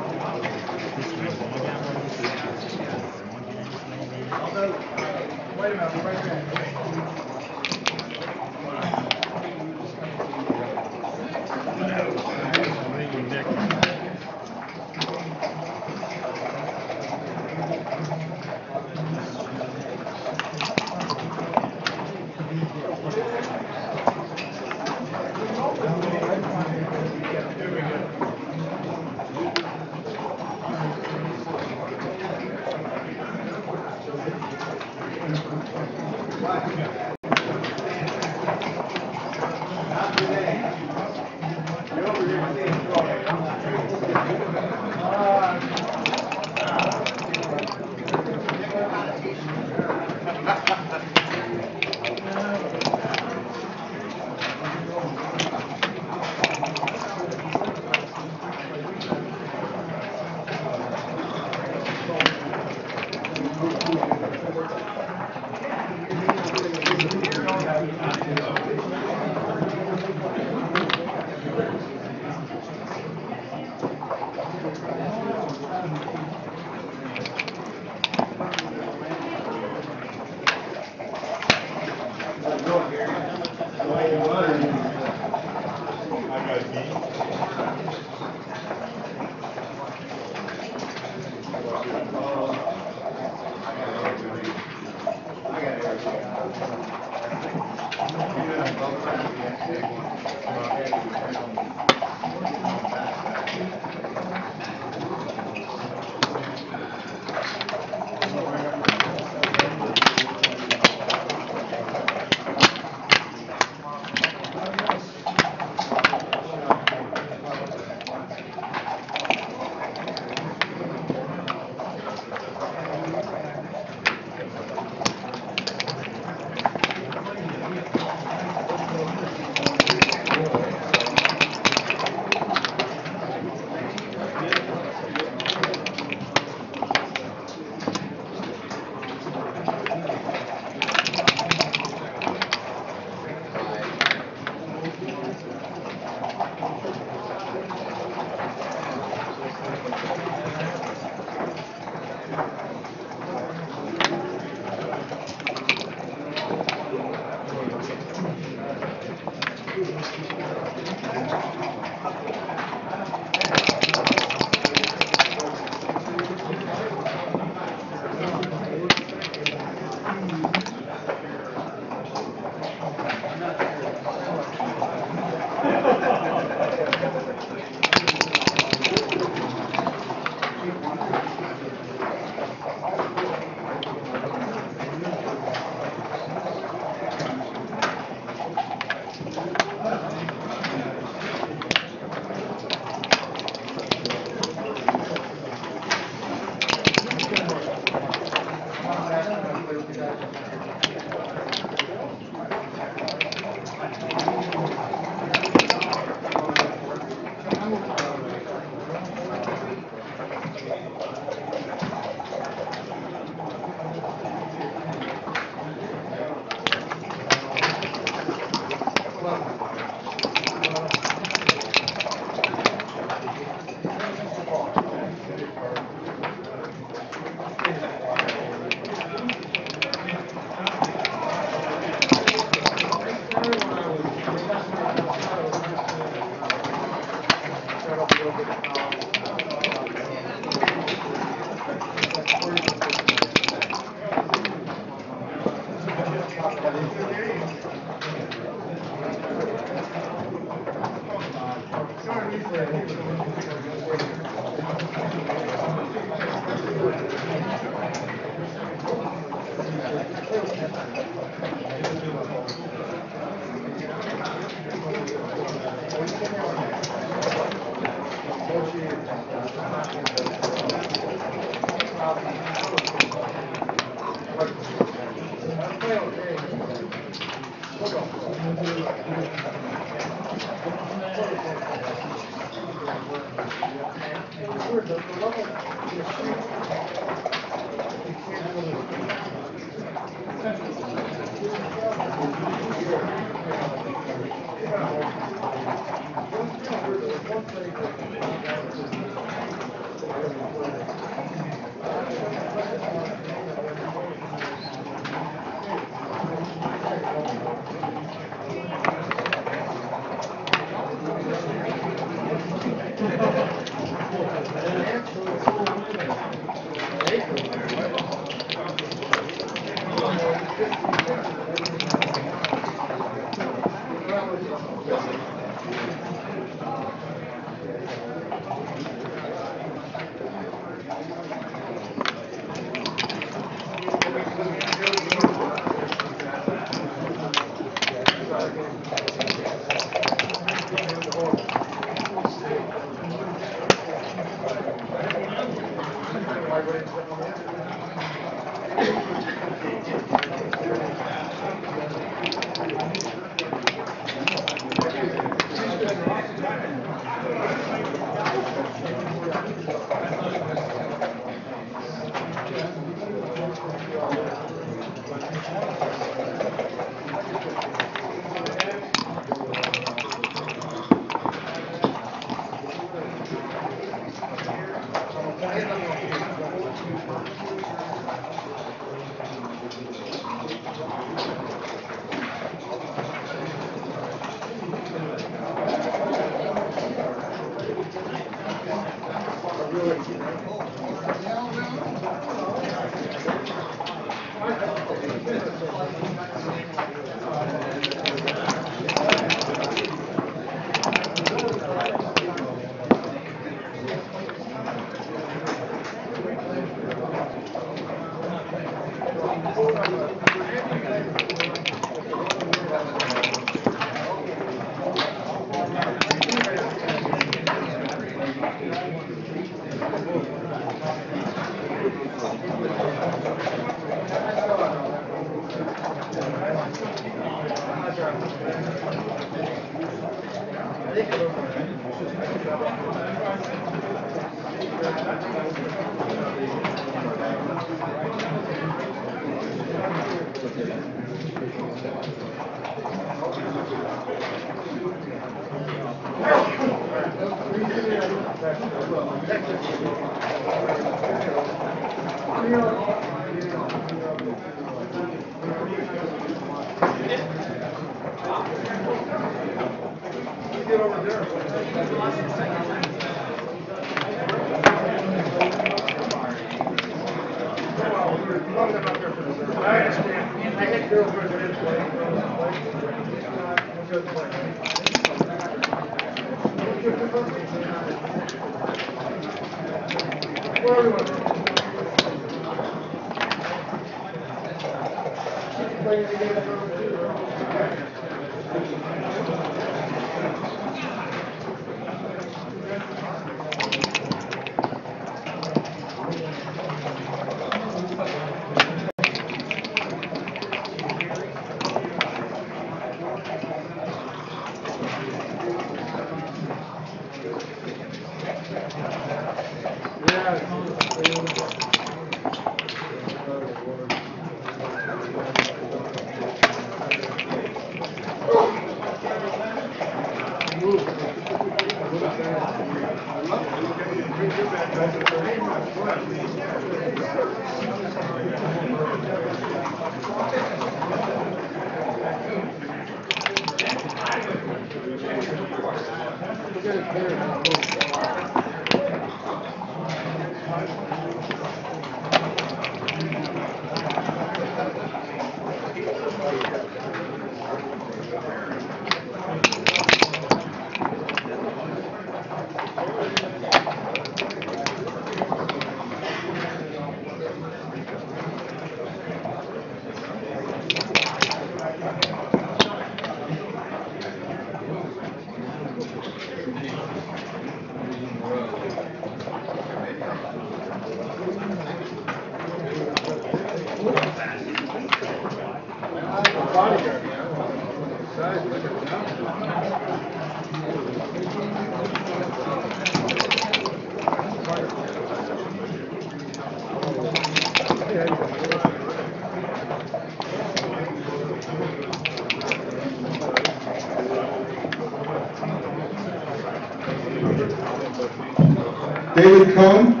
Speaker 3: David Cohn.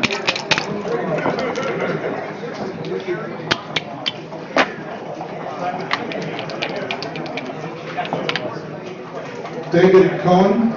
Speaker 3: David Cohn.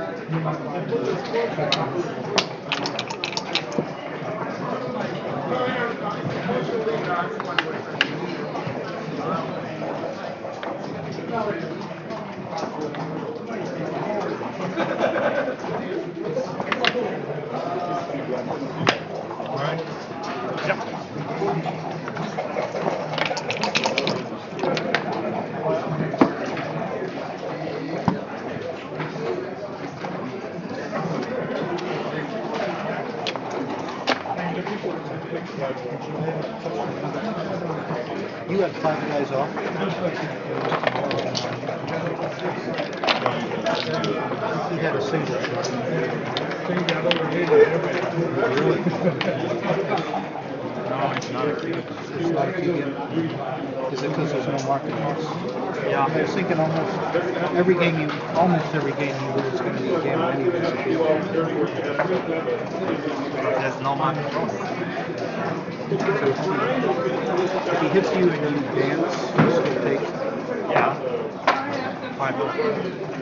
Speaker 2: You had five guys off. He had a single shot.
Speaker 5: No, it's not.
Speaker 2: It's like you get, is it because there's no market loss?
Speaker 5: Yeah.
Speaker 2: I was thinking almost every game you, almost every game you lose is going to be a game anyways.
Speaker 5: There's no market loss.
Speaker 2: So if he, if he hits you and you dance, you still take.
Speaker 5: Yeah. Five over.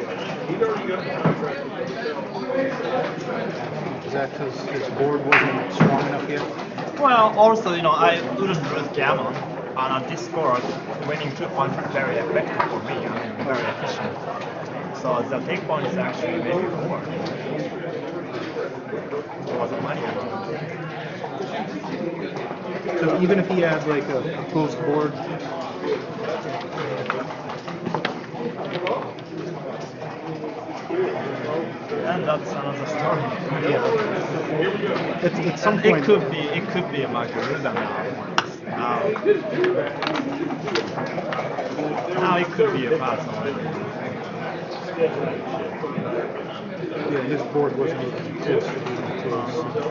Speaker 2: Is that because his board wasn't strong enough yet?
Speaker 5: Well, also, you know, I wouldn't lose gammon. And on this score, winning two points is very effective for me. I mean, very efficient. So the take point is actually maybe more. It was money.
Speaker 2: So even if he had like a, a closed board,
Speaker 5: and that's another story.
Speaker 2: yeah. At, at some
Speaker 5: It
Speaker 2: point,
Speaker 5: could be, it could be a Margaruda now. Now, now it could be a pass already.
Speaker 2: yeah, his board wasn't even close to being closed.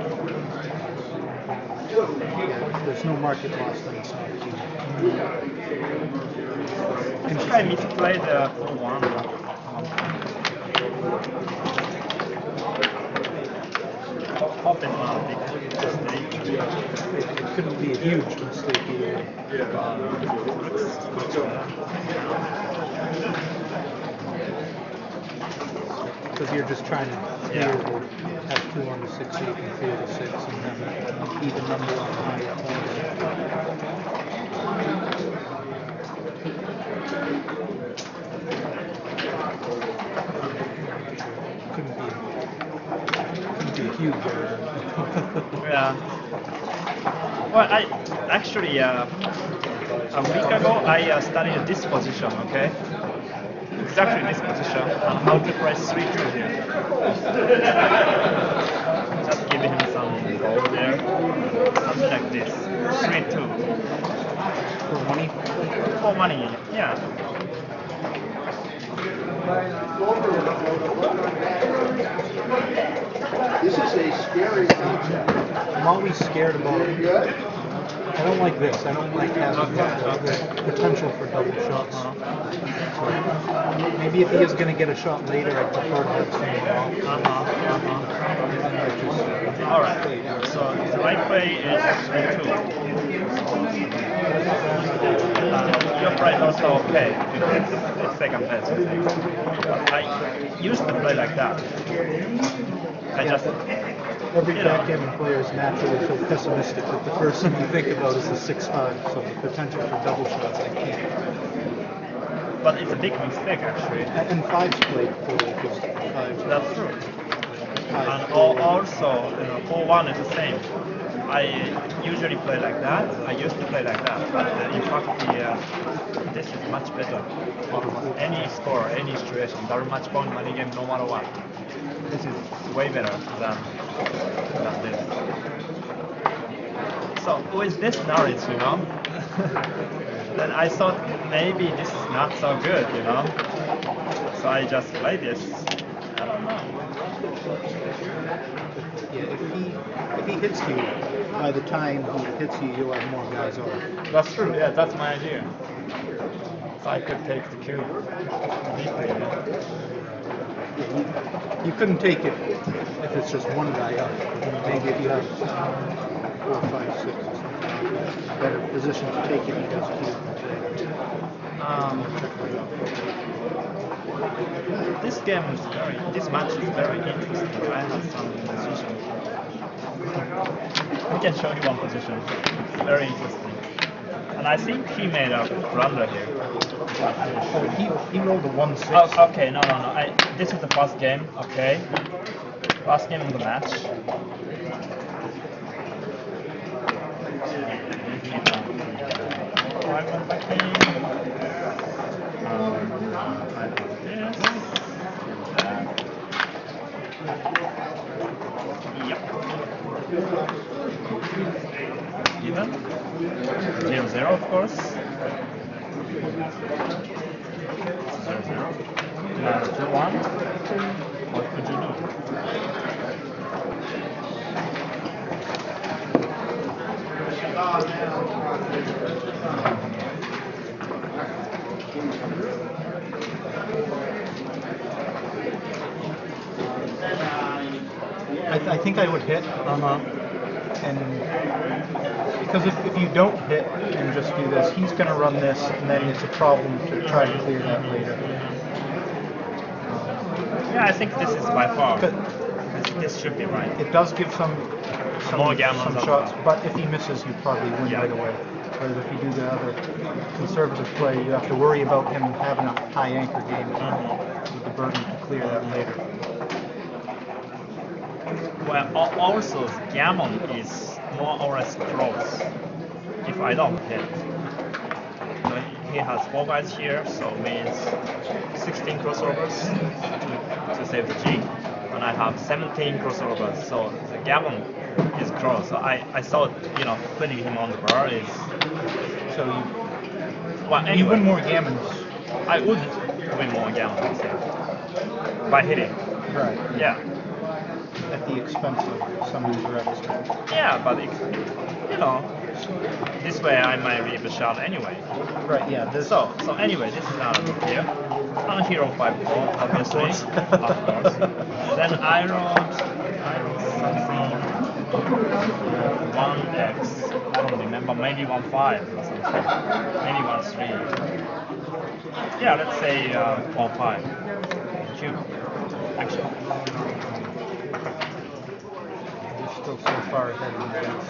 Speaker 2: Yeah, there's no market loss, then it's not key.
Speaker 5: I think I misplayed the four one. Hope it's not a big mistake.
Speaker 2: It, it couldn't be a huge mistake either. Because you're just trying to clear
Speaker 5: Yeah.
Speaker 2: the, have two on the six so you can clear the six and have an even number on the higher corner. Couldn't be, couldn't be a huge error.
Speaker 5: Yeah. Well, I actually uh, a week ago I uh, studied this position. Okay. Exactly this position and how to play three two here. Just giving him some goal there. Something like this. three two.
Speaker 2: For money?
Speaker 5: For money, yeah.
Speaker 1: This is a scary concept.
Speaker 2: I'm always scared about
Speaker 1: Very good.
Speaker 2: I don't like this. I don't like having the, the potential for double shots. So maybe if he is going to get a shot later, I prefer to have someone off.
Speaker 5: Uh-huh, uh-huh.
Speaker 2: And then I just
Speaker 5: Alright, so the right play is three two. Uh, your play is also okay, because it's second best. But I used to play like that. I just,
Speaker 2: Every
Speaker 5: you know,
Speaker 2: backgammon player is naturally so pessimistic that the first thing you think about is the six five, so the potential for double shots, I can't.
Speaker 5: but it's a big mistake actually.
Speaker 2: And and fives played poorly, because fives.
Speaker 5: That's true.
Speaker 2: five,
Speaker 5: And
Speaker 2: four.
Speaker 5: al- also, you know, four one is the same. I usually play like that. I used to play like that, but uh, in fact, the, uh, this is much better. Any score, any situation, very much fun money game, no matter what. This is way better than than this. So with this knowledge, you know, then I thought maybe this is not so good, you know. So I just play this. I don't know.
Speaker 2: Yeah, if he, if he hits you, by the time he hits you, you'll have more guys off.
Speaker 5: That's true. Yeah, that's my idea. So I could take the cube. Deeply, yeah.
Speaker 2: Yeah, you, you couldn't take it if it's just one guy up. Maybe if you have four, five, six, or something, better position to take it, he does cube.
Speaker 5: Um, this game is very, this match is very interesting. I have some position. I can show you one position. It's very interesting. And I think he made a blunder here.
Speaker 2: Oh, he, he rolled a one six.
Speaker 5: Oh, okay, no, no, no. I, this is the first game, okay? First game of the match. Five one back in. Um, I have this. Yep. Even. Zero zero, of course. Zero zero. Now two one. What could you do?
Speaker 2: I, th- I think I would hit, uh-huh. and because if, if you don't hit and just do this, he's going to run this, and then it's a problem to try to clear that later.
Speaker 5: Yeah, I think this is by far.
Speaker 2: But
Speaker 5: This, this should be right.
Speaker 2: it does give some some,
Speaker 5: More gammons
Speaker 2: some
Speaker 5: up.
Speaker 2: shots, but if he misses, you probably win
Speaker 5: Yeah.
Speaker 2: right away. Whereas if you do the other conservative play, you have to worry about him having a high anchor game with the burden to clear that later.
Speaker 5: Well, al- also gammon is more or less close. If I don't hit, so he has four guys here, so means sixteen crossovers to, to save the G, and I have seventeen crossovers. So the gammon is close. So I, I thought, you know, putting him on the bar is
Speaker 2: So you,
Speaker 5: well.
Speaker 2: you
Speaker 5: Anyway,
Speaker 2: win more gammons.
Speaker 5: I would win more gammon by hitting.
Speaker 2: Right.
Speaker 5: Yeah.
Speaker 2: At the expense of some of your extra.
Speaker 5: Yeah, but it, you know, this way I might leave the shot anyway.
Speaker 2: Right, yeah. This,
Speaker 5: So, so anyway, this is not a big deal. On hero five four, obviously, of course. Then I wrote, I wrote something one x. I don't remember, maybe one five or something, maybe one three. Yeah, let's say uh, one five. Cube, actually.
Speaker 2: you're still so far ahead in the race.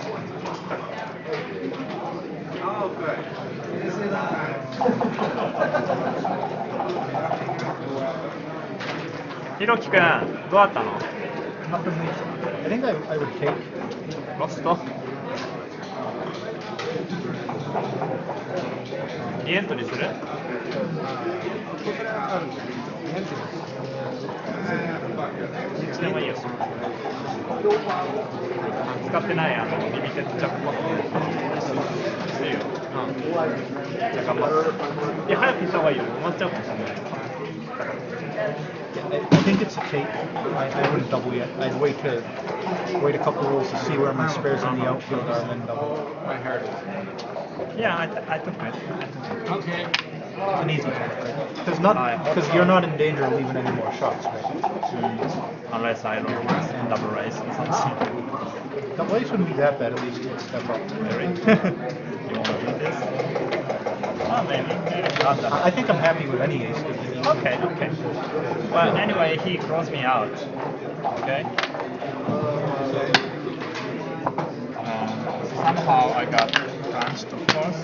Speaker 5: ひろきくん、どうだったの？
Speaker 2: Nothing leaves. I think I, I would take.
Speaker 5: ロスト？リエントリーする？どっちでもいいよ。使ってないあのリミテッドジャックポットするよ。うん。じゃあ頑張って。いや、早く行った方がいいよ。終わっちゃうかもしれない。
Speaker 2: I, I think it's a take. I, I wouldn't double yet. I'd wait to wait a couple rolls to see where my spares in the outfield are, and then double.
Speaker 5: Yeah, I, I took it. I took it.
Speaker 6: Okay.
Speaker 2: It's an easy one, right? Because not because you're not in danger of leaving any more shots, right?
Speaker 5: Mm, unless I roll and double raise or something.
Speaker 2: Double ace wouldn't be that bad, at least you would step up.
Speaker 5: Really? You want to do this? Oh, maybe. maybe not that.
Speaker 2: I think I'm happy with any ace.
Speaker 5: Okay, okay. Well, anyway, he crossed me out. Okay? Um, somehow I got punched, of course.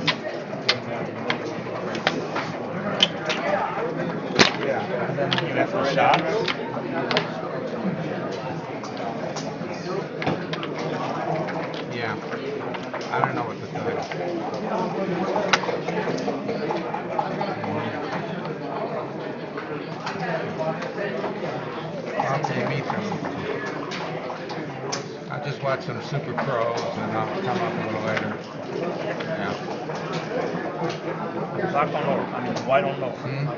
Speaker 5: Yeah. And then he left a shot.
Speaker 10: Yeah. I don't know what to Okay, me too. I'll just watch some Super Pros and I'll come up a little later. Yeah.
Speaker 5: Black on low. I mean, white on low.
Speaker 10: Hmm?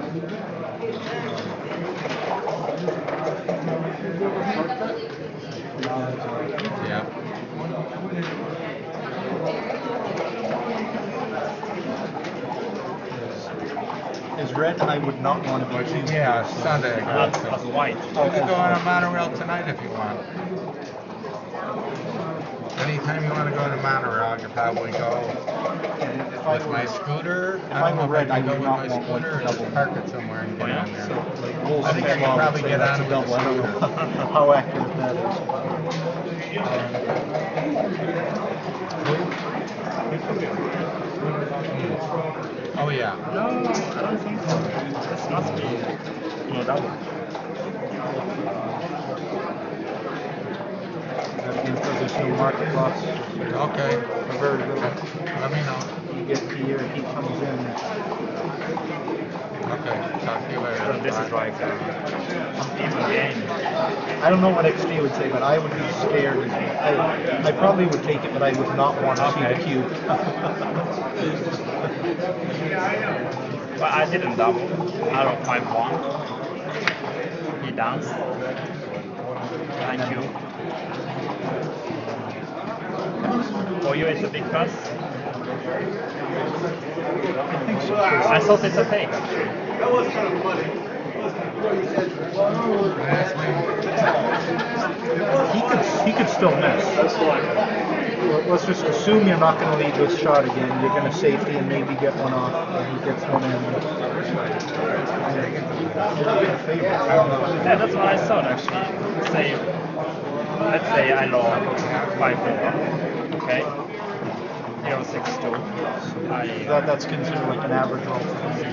Speaker 10: Yeah.
Speaker 2: Is red, I would not want to be too.
Speaker 10: Yeah, Sunday. I got
Speaker 5: That's, that's white.
Speaker 10: You can go on a monorail tonight if you want. Anytime you want to go on a monorail, I could probably go
Speaker 2: If I
Speaker 10: with
Speaker 2: were,
Speaker 10: my scooter.
Speaker 2: if
Speaker 10: I
Speaker 2: I
Speaker 10: don't know
Speaker 2: were
Speaker 10: if
Speaker 2: red,
Speaker 10: I
Speaker 2: I
Speaker 10: can go
Speaker 2: would
Speaker 10: with
Speaker 2: not
Speaker 10: my
Speaker 2: want
Speaker 10: scooter or
Speaker 2: one
Speaker 10: just park it somewhere and get
Speaker 5: Oh, yeah?
Speaker 10: on there.
Speaker 2: So, like, Wolves
Speaker 10: I think
Speaker 2: and
Speaker 10: you can
Speaker 2: Claws
Speaker 10: probably
Speaker 2: say
Speaker 10: get
Speaker 2: that's
Speaker 10: on
Speaker 2: a
Speaker 10: with
Speaker 2: double. I don't know
Speaker 10: the
Speaker 2: how accurate that is.
Speaker 10: Oh yeah.
Speaker 5: No, I don't think so. This must be no double.
Speaker 2: That's because there's no market loss.
Speaker 10: Okay.
Speaker 2: Or very little.
Speaker 10: Let me know.
Speaker 2: You get here, he comes in.
Speaker 10: Okay. Talk to you later.
Speaker 5: So this is like uh, even game.
Speaker 2: I don't know what X D would say, but I would be scared. I, I probably would take it, but I would not want to see the cube.
Speaker 5: Well, I didn't double. I don't five one. He danced. Thank you. For you, it's a big plus.
Speaker 2: I think so.
Speaker 5: I thought it's a fake.
Speaker 1: That was kind of funny.
Speaker 2: He could he could still miss.
Speaker 1: That's fine.
Speaker 2: Let's just assume you're not going to lead this shot again. You're going to safety and maybe get one off, and he gets one in.
Speaker 5: Yeah, that's what I thought actually. Say, let's say I low five four. Okay. Zero six two. I
Speaker 2: That, that's considered like an average roll.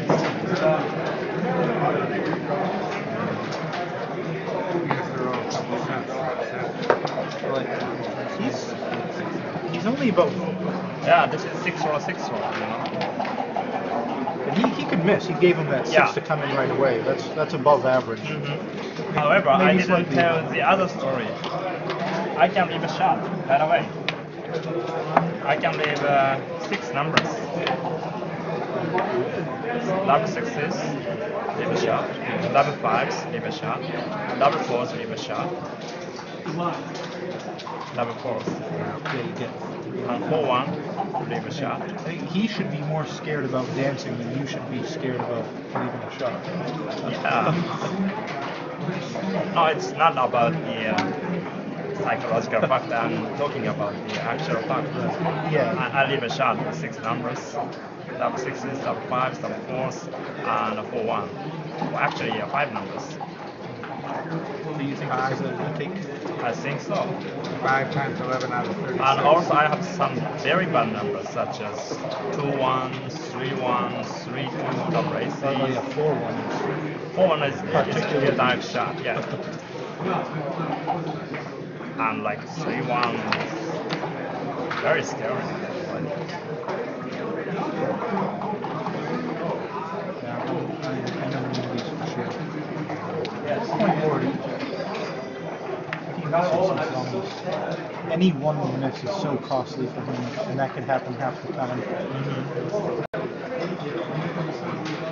Speaker 2: Like, he's he's only about.
Speaker 5: yeah, this is six roll six roll. You know.
Speaker 2: And he, he could miss. He gave him that six
Speaker 5: Yeah.
Speaker 2: to come in right away. That's that's above average.
Speaker 5: Mm-hmm. However, I
Speaker 2: Maybe
Speaker 5: didn't
Speaker 2: slightly
Speaker 5: tell
Speaker 2: above.
Speaker 5: the other story. I can leave a shot right away. I can leave uh, six numbers. Double sixes, leave a shot. Double fives, leave a shot. Double fours, leave a shot. Double fours.
Speaker 2: Yeah, you get.
Speaker 5: And four one, leave a shot.
Speaker 2: I think he should be more scared about dancing than you should be scared about leaving a shot.
Speaker 5: Yeah. No, it's not about the uh, psychological fact. I'm talking about the actual fact.
Speaker 2: Yeah.
Speaker 5: I, I leave a shot with six numbers. Double sixes, double fives, double fours, and a four one. Well, actually, uh, five numbers.
Speaker 2: Do you think this is a take?
Speaker 5: I think so.
Speaker 10: Five times eleven out of thirty-six.
Speaker 5: And also, I have some very bad numbers, such as two ones, three ones, three two, double
Speaker 2: Probably a
Speaker 5: aces.
Speaker 2: four one.
Speaker 5: Four one is, is a direct shot, yeah. And like three one is very scary.
Speaker 2: Yeah, I, I never knew these for sure. Point forty. He misses, he's almost. Any one miss is so costly for him, and that could happen half the time.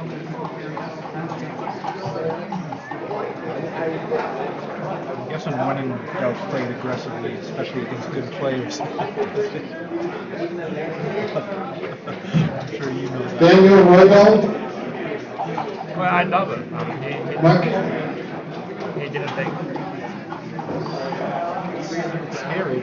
Speaker 2: I'm guessing when running outplayed aggressively, especially against good players. I'm sure you know that.
Speaker 3: Daniel Roybal,
Speaker 5: Well, I love it. Um, he, he,
Speaker 3: Mike,
Speaker 5: he didn't take.
Speaker 2: It's scary.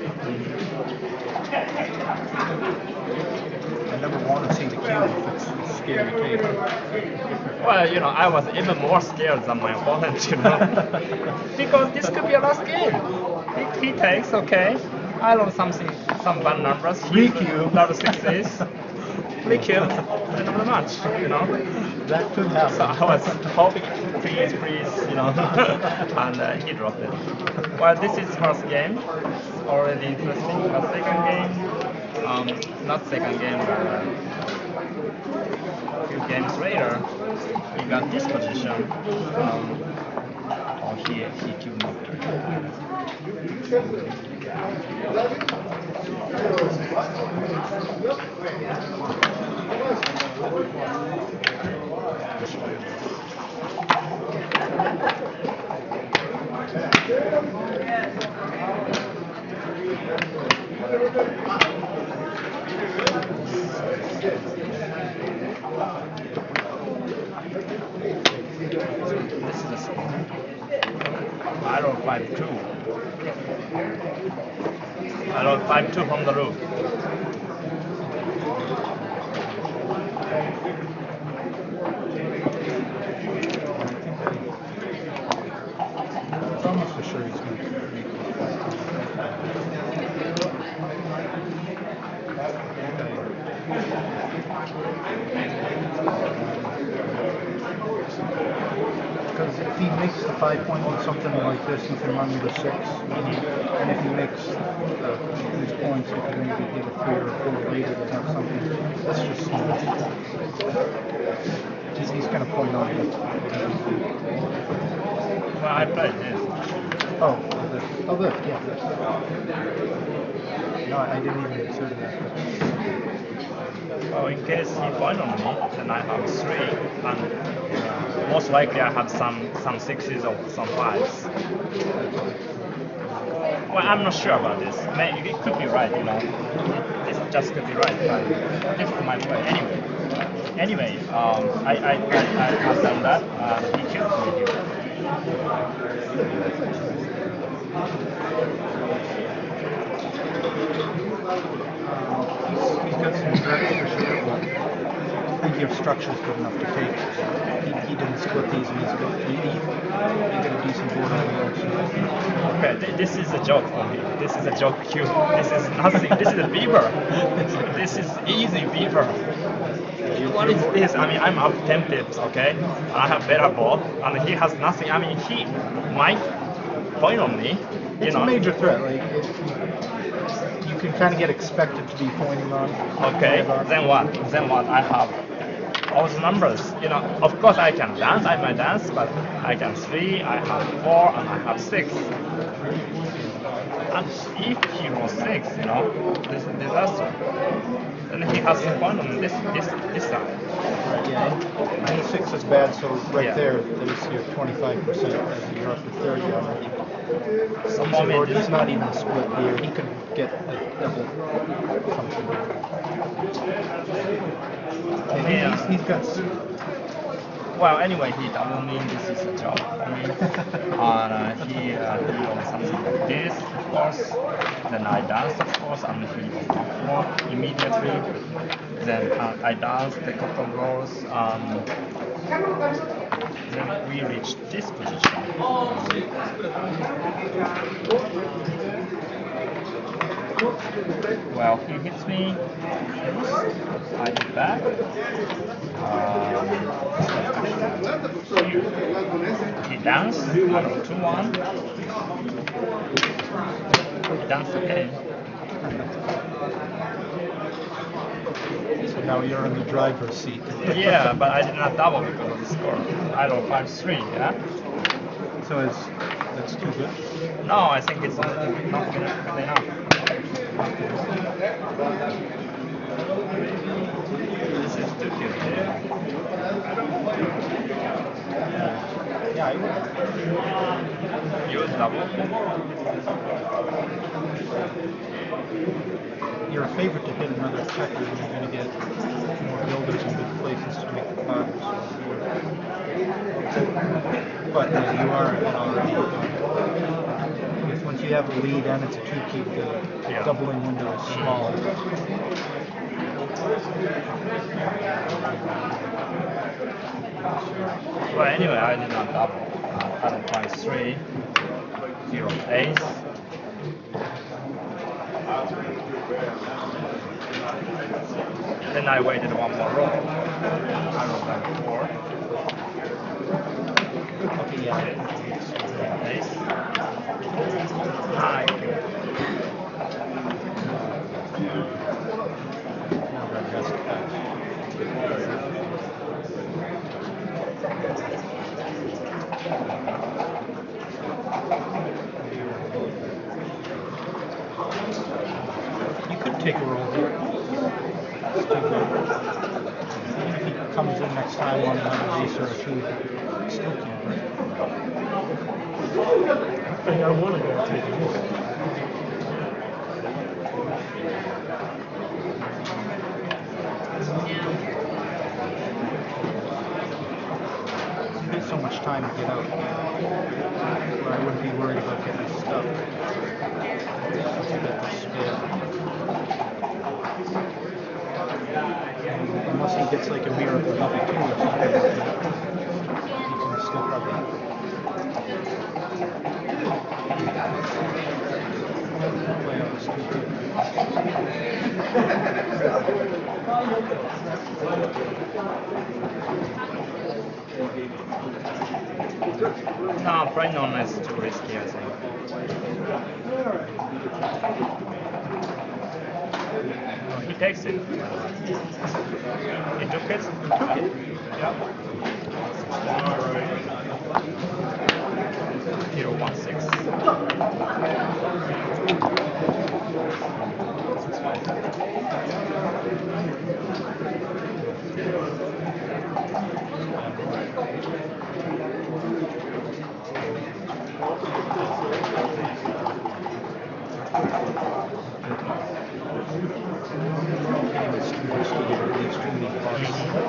Speaker 2: I never want to see the cube if it's, it's scary tape.
Speaker 5: Well, you know, I was even more scared than my opponent, you know, because this could be a last game. He, he takes, okay. I love something, some bad numbers. He love sixes. Three kills, end of the match, you know.
Speaker 2: That could happen.
Speaker 5: So I was hoping, please, please, you know, and uh, he dropped it. Well, this is first game. It's already interesting. But second game, um, not second game, but uh, a few games later, he got this position. Um, oh, he he killed me. This is a score. I rolled five two. I rolled five two from the roof.
Speaker 2: It's almost for sure he's going to make it. Because if he makes the five point with something like this, he can run me to six. And if he makes uh, these points, he can maybe get a three or a four later to have something. That's just small. He's, he's going to point on it.
Speaker 5: Well, I played this.
Speaker 2: Oh, this. Oh, this, yeah. This. No, I didn't even consider that.
Speaker 5: Well, in case he point on me, then I have three, and most likely I have some some sixes or some fives. Well, I'm not sure about this. Maybe it could be right, you know. This just could be right, but this is my play anyway. Anyway, um, I, I, I, I have done that, and he killed me here.
Speaker 2: He's, he's got some reps for sure, but I think your structure's good enough to take. He, he didn't split these, and he's got, he, he, he got a decent board on the outside.
Speaker 5: Okay, th this is a joke for me. This is a joke cube. This is nothing. This is a beaver. This is easy beaver. What is this? I mean, I'm up ten pips, okay? I have better ball, and he has nothing. I mean, he might point on me. You
Speaker 2: It's
Speaker 5: know.
Speaker 2: a major threat. Like it, you can kind of get expected to be pointing on.
Speaker 5: Okay, then what? Then what? I have all the numbers. You know, of course I can dance. I might dance, but I can three. I have four, and I have six. And if he was six, you know, this is disaster. Then he has to point on this this this side.
Speaker 2: Right, yeah. And six is bad, so right
Speaker 5: Yeah.
Speaker 2: there, there's your twenty-five percent. You're up to thirty already.
Speaker 5: So
Speaker 2: He's,
Speaker 5: for me,
Speaker 2: or
Speaker 5: this-
Speaker 2: it's not even a split here. He could get a double function here. And
Speaker 5: Yeah.
Speaker 2: he's, he's got. s-
Speaker 5: Well, anyway, he double me. This is a job for me. And uh, he uh, he does something like this, of course. Then I dance, of course, and he was off one immediately. Then uh, I dance the couple rolls. Um, then we reach this position. Well, he hits me. I hit back. Um, he danced. I roll two one. He danced again.
Speaker 2: So now you're in the driver's seat.
Speaker 5: Yeah, but I did not double because of the score. I roll five three. Yeah.
Speaker 2: So it's that's too good.
Speaker 5: No, I think it's not, not good enough. This is two fifty.
Speaker 2: Yeah, I would.
Speaker 5: Use double.
Speaker 2: You're a favorite to hit another checker, and you're going to get more builders in good places to make the putt. But uh, you are ahead already. Because once you have a lead and it's a two-keep, the
Speaker 5: Yeah.
Speaker 2: doubling window is smaller.
Speaker 5: Well, anyway, I did not double. Uh, I don't find three, zero ace. Then I waited one more roll. I rolled down four.
Speaker 2: Okay, yeah.
Speaker 5: Ace. High.
Speaker 2: Now that just catch. You could take a roll here. It's too good. Even if he comes in next time on another ace or a two, you still can, right?
Speaker 4: I think I want to go take it.
Speaker 2: You get so much time to get out. Where I wouldn't be worried about getting stuck. Once you get the spare. Unless he gets like a miracle double two or something, you can still cover. Play out this two.
Speaker 5: No, probably not is too risky, I think. Oh, he takes it. He took it? He took it. Yeah. Alright. Zero one six.
Speaker 2: It's too risky to get extremely close.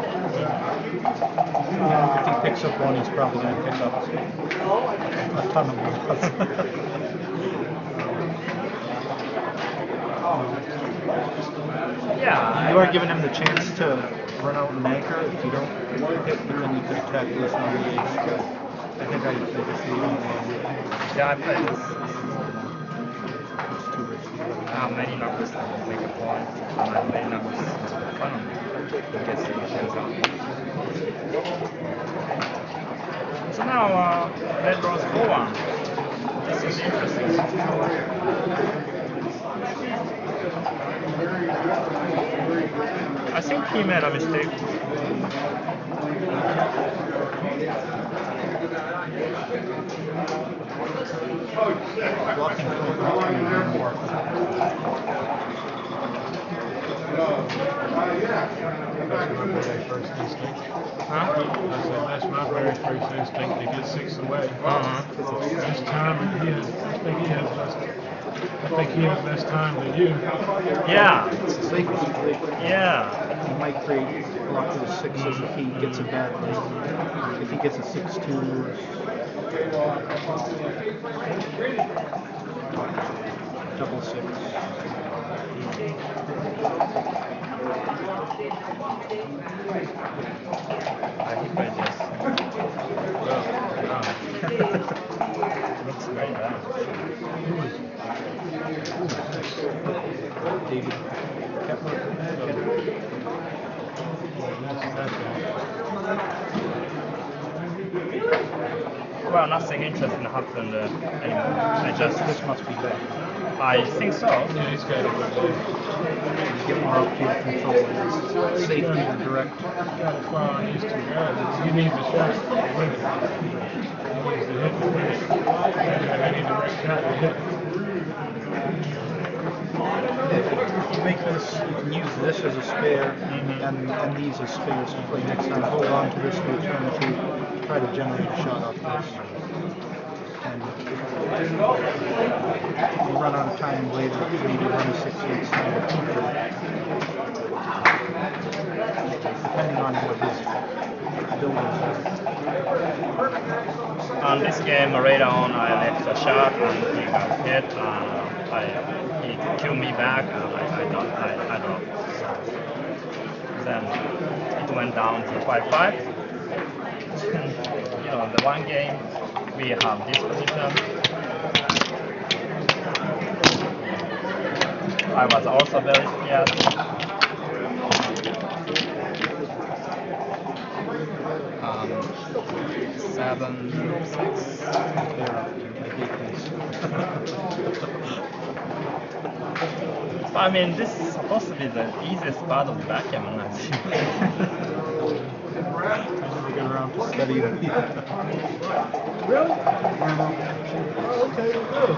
Speaker 2: If he picks up one, he's probably going to pick up a ton of ones.
Speaker 5: Yeah.
Speaker 2: You are giving him the chance to run out and anchor if you don't hit, but then you could attack this on the ace. But I think I would play this lead on the end.
Speaker 5: Yeah, I play this.
Speaker 2: It's too risky.
Speaker 5: Uh, many numbers that will make a point, and then many numbers that will fun on me. It gets the hands out. So now, uh, red rose four one. This is interesting. I think he made a mistake.
Speaker 2: Blocking more.
Speaker 4: That's my very first instinct.
Speaker 5: Huh?
Speaker 4: I said, that's my very first instinct to get six away.
Speaker 5: Uh-huh.
Speaker 4: This time, he has, I think he has less, I think he has less time than you.
Speaker 5: Yeah.
Speaker 2: It's the safest play.
Speaker 5: Yeah.
Speaker 2: He might create a block of the sixes if he gets a bad play. If he gets a six two or double six.
Speaker 5: I hit by this. Looks very bad.
Speaker 2: David Kepler.
Speaker 5: Well, nothing interesting happened uh, anymore. I just,
Speaker 2: This must be bad.
Speaker 5: I think so.
Speaker 4: Yeah, he's got a good day.
Speaker 2: Get more upfield control. It's safety and direct.
Speaker 4: You gotta fire on these two guys. You need to strike to win it. He needs to hit the win it. They need the right shot to hit.
Speaker 2: If you make the this, you can use this as a spare, and, and these as spares to play next time. Hold on to this for a turn or two, try to generate a shot off this. And you run out of time later, maybe run a six eight seven, depending on what his build is.
Speaker 5: On this game, later on, I left a shot and he got hit, and I, he killed me back, and I, I don't, I, I dropped. So then it went down to five five. You know, the one game we have this position. I was also very scared. Um, seven, six.
Speaker 2: Yeah, I hate these.
Speaker 5: I mean, this is supposed to be the easiest part of the backgammon, I think.
Speaker 2: I never get around to studying these.
Speaker 1: Really? Oh, okay, good.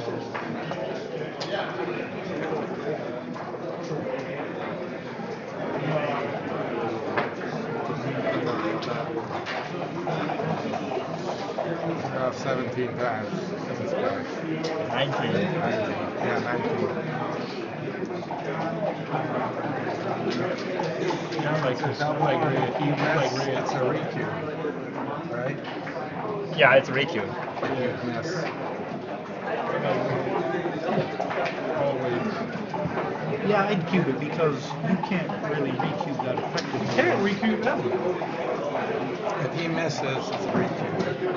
Speaker 10: You're off seventeen times. This guy.
Speaker 5: nineteen.
Speaker 10: nineteen. Yeah, nineteen.
Speaker 9: Sound like, sound like red,
Speaker 10: You
Speaker 9: like
Speaker 10: miss,
Speaker 9: red.
Speaker 10: it's a recue, right?
Speaker 5: Yeah, it's Riku.
Speaker 10: You miss.
Speaker 9: Always.
Speaker 2: Yeah, I'd cube it because you can't really recube that effectively.
Speaker 9: You can't recruit ever.
Speaker 10: If he misses, it's a recue.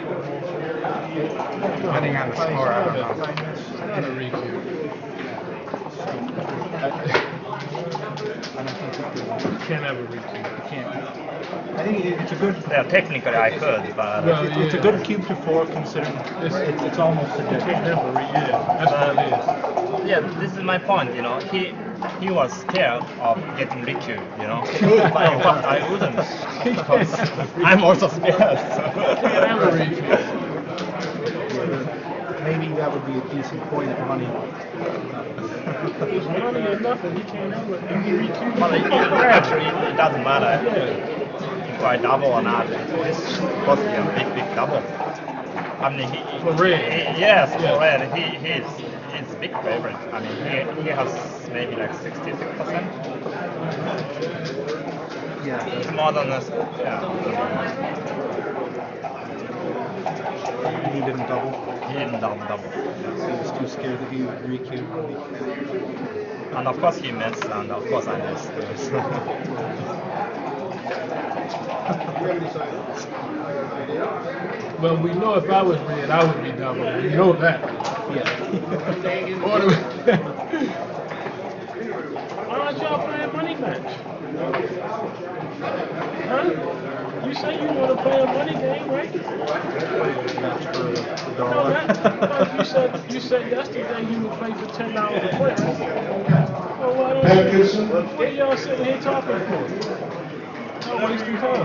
Speaker 10: Depending on the score, I don't know.
Speaker 9: Not a recruit.
Speaker 2: I don't think you could.
Speaker 9: You can't ever recruit.
Speaker 2: You can't. I think it- it's a good.
Speaker 5: Yeah, technically I could, but
Speaker 9: Well,
Speaker 2: It's, it's a
Speaker 9: yeah.
Speaker 2: good cube to four considering
Speaker 9: It's-
Speaker 2: it's, it's almost a
Speaker 9: You
Speaker 2: dead.
Speaker 9: can't never re- yeah, that's what it is.
Speaker 5: yeah, this is my point. You know, he he was scared of getting Riku. You know, but in fact I wouldn't. Because I'm also scared.
Speaker 9: Can't
Speaker 5: So.
Speaker 9: ever recruit.
Speaker 2: Maybe that would be a decent point of money.
Speaker 9: It's money or nothing. He can't ever. And he recruit.
Speaker 5: Well, it, it, actually, it doesn't matter
Speaker 9: Yeah.
Speaker 5: if I double or not. This is supposed to be a big, big double. I mean, he,
Speaker 9: For red.
Speaker 5: he- yes,
Speaker 9: Yeah.
Speaker 5: for red. He he's he's big favorite. I mean, he he has maybe like sixty-six percent.
Speaker 2: Yeah.
Speaker 5: It's more than this. Yeah.
Speaker 2: He didn't double.
Speaker 5: He didn't double double.
Speaker 2: He was too scared that he would recube.
Speaker 5: And of course he missed, and of course I missed.
Speaker 9: Well, we know if I was red, I would be double. We know that.
Speaker 2: Yeah.
Speaker 9: Or the- Why aren't y'all playing money match? Huh? You say you want to play a money game, right?
Speaker 2: Match for the
Speaker 9: No,
Speaker 2: dollar.
Speaker 9: that, but you said you said yesterday you would play for ten dollars a play. Well, why don't
Speaker 3: Pat
Speaker 9: you?
Speaker 3: Gibson?
Speaker 9: What are y'all sitting here talking for? Not wasting time.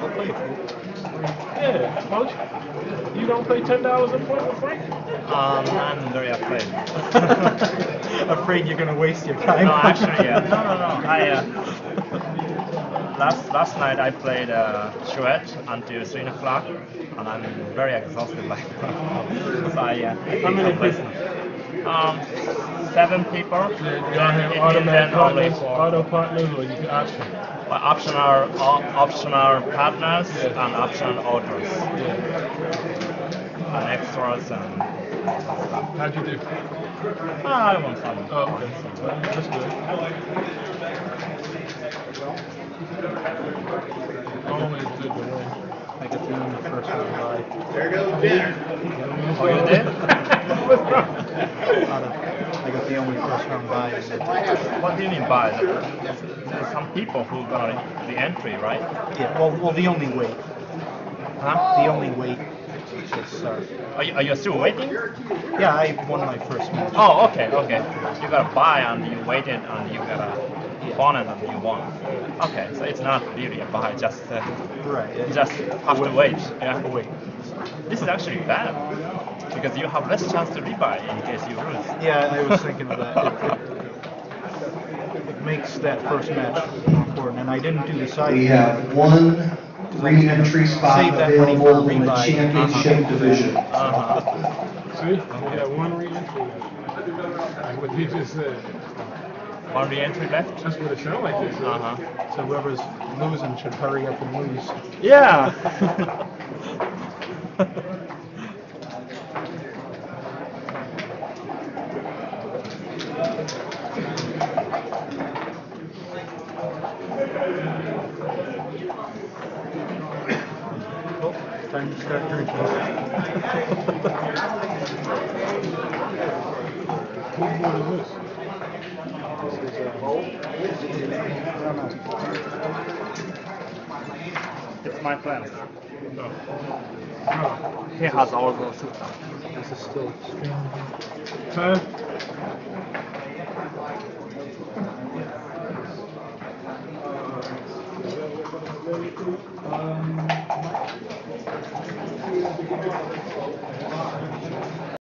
Speaker 9: Yeah, coach. You don't pay ten dollars a point with Frank?
Speaker 5: Um, I'm very afraid.
Speaker 2: Afraid you're gonna waste your time.
Speaker 5: No, actually, uh, no, no, no. I uh, last last night I played uh, charrette until three o'clock, and I'm very exhausted right now. So I, uh,
Speaker 9: How many
Speaker 5: I'm
Speaker 9: people?
Speaker 5: Um, seven people.
Speaker 9: Y'all have
Speaker 5: And
Speaker 9: automatic
Speaker 5: then only
Speaker 9: partners,
Speaker 5: four.
Speaker 9: auto partners, or you can option?
Speaker 5: Well, optional o- optional partners
Speaker 9: Yeah.
Speaker 5: and optional authors
Speaker 9: Yeah.
Speaker 5: and extras and stuff.
Speaker 9: How'd you do?
Speaker 5: Ah, I won some.
Speaker 9: Oh, okay. Well, that's good. Always good to win.
Speaker 2: I got the only first round bye.
Speaker 1: There goes dinner.
Speaker 5: Oh, you did?
Speaker 9: What's wrong?
Speaker 2: Out of- I got the only first round bye. and then-
Speaker 5: What do you mean by that? There's some people who got the entry, right?
Speaker 2: Yeah. Well, well, the only way.
Speaker 5: Huh?
Speaker 2: The only way is. Uh,
Speaker 5: Are you, are you still waiting?
Speaker 2: yeah, I won my first match.
Speaker 5: Oh, okay, okay. You got a buy and you waited and you got a opponent and you won. Okay, so it's not really a buy, just uh,
Speaker 2: Right.
Speaker 5: you just have to wait. Yeah.
Speaker 2: Wait.
Speaker 5: This is actually bad because you have less chance to rebuy in case you lose.
Speaker 2: Yeah, I was thinking of that. It, it, makes that first match more important. And I didn't do the side.
Speaker 11: We have one re-entry spot
Speaker 2: Save that money for
Speaker 11: available in the
Speaker 2: rebuy.
Speaker 11: championship division.
Speaker 5: Uh-huh.
Speaker 4: See, we got one re-entry left. Like what he just said.
Speaker 5: One re-entry left.
Speaker 4: That's what it sounded like this.
Speaker 5: Uh-huh.
Speaker 2: So whoever's losing should hurry up and lose.
Speaker 5: Yeah.
Speaker 2: Oh, time to start drinking.
Speaker 4: Whose board is this?
Speaker 2: This is, uh, I don't know.
Speaker 5: It's my plan.
Speaker 4: Oh. Oh.
Speaker 5: He has all those.
Speaker 2: This is still streaming.
Speaker 4: Time?
Speaker 2: Um,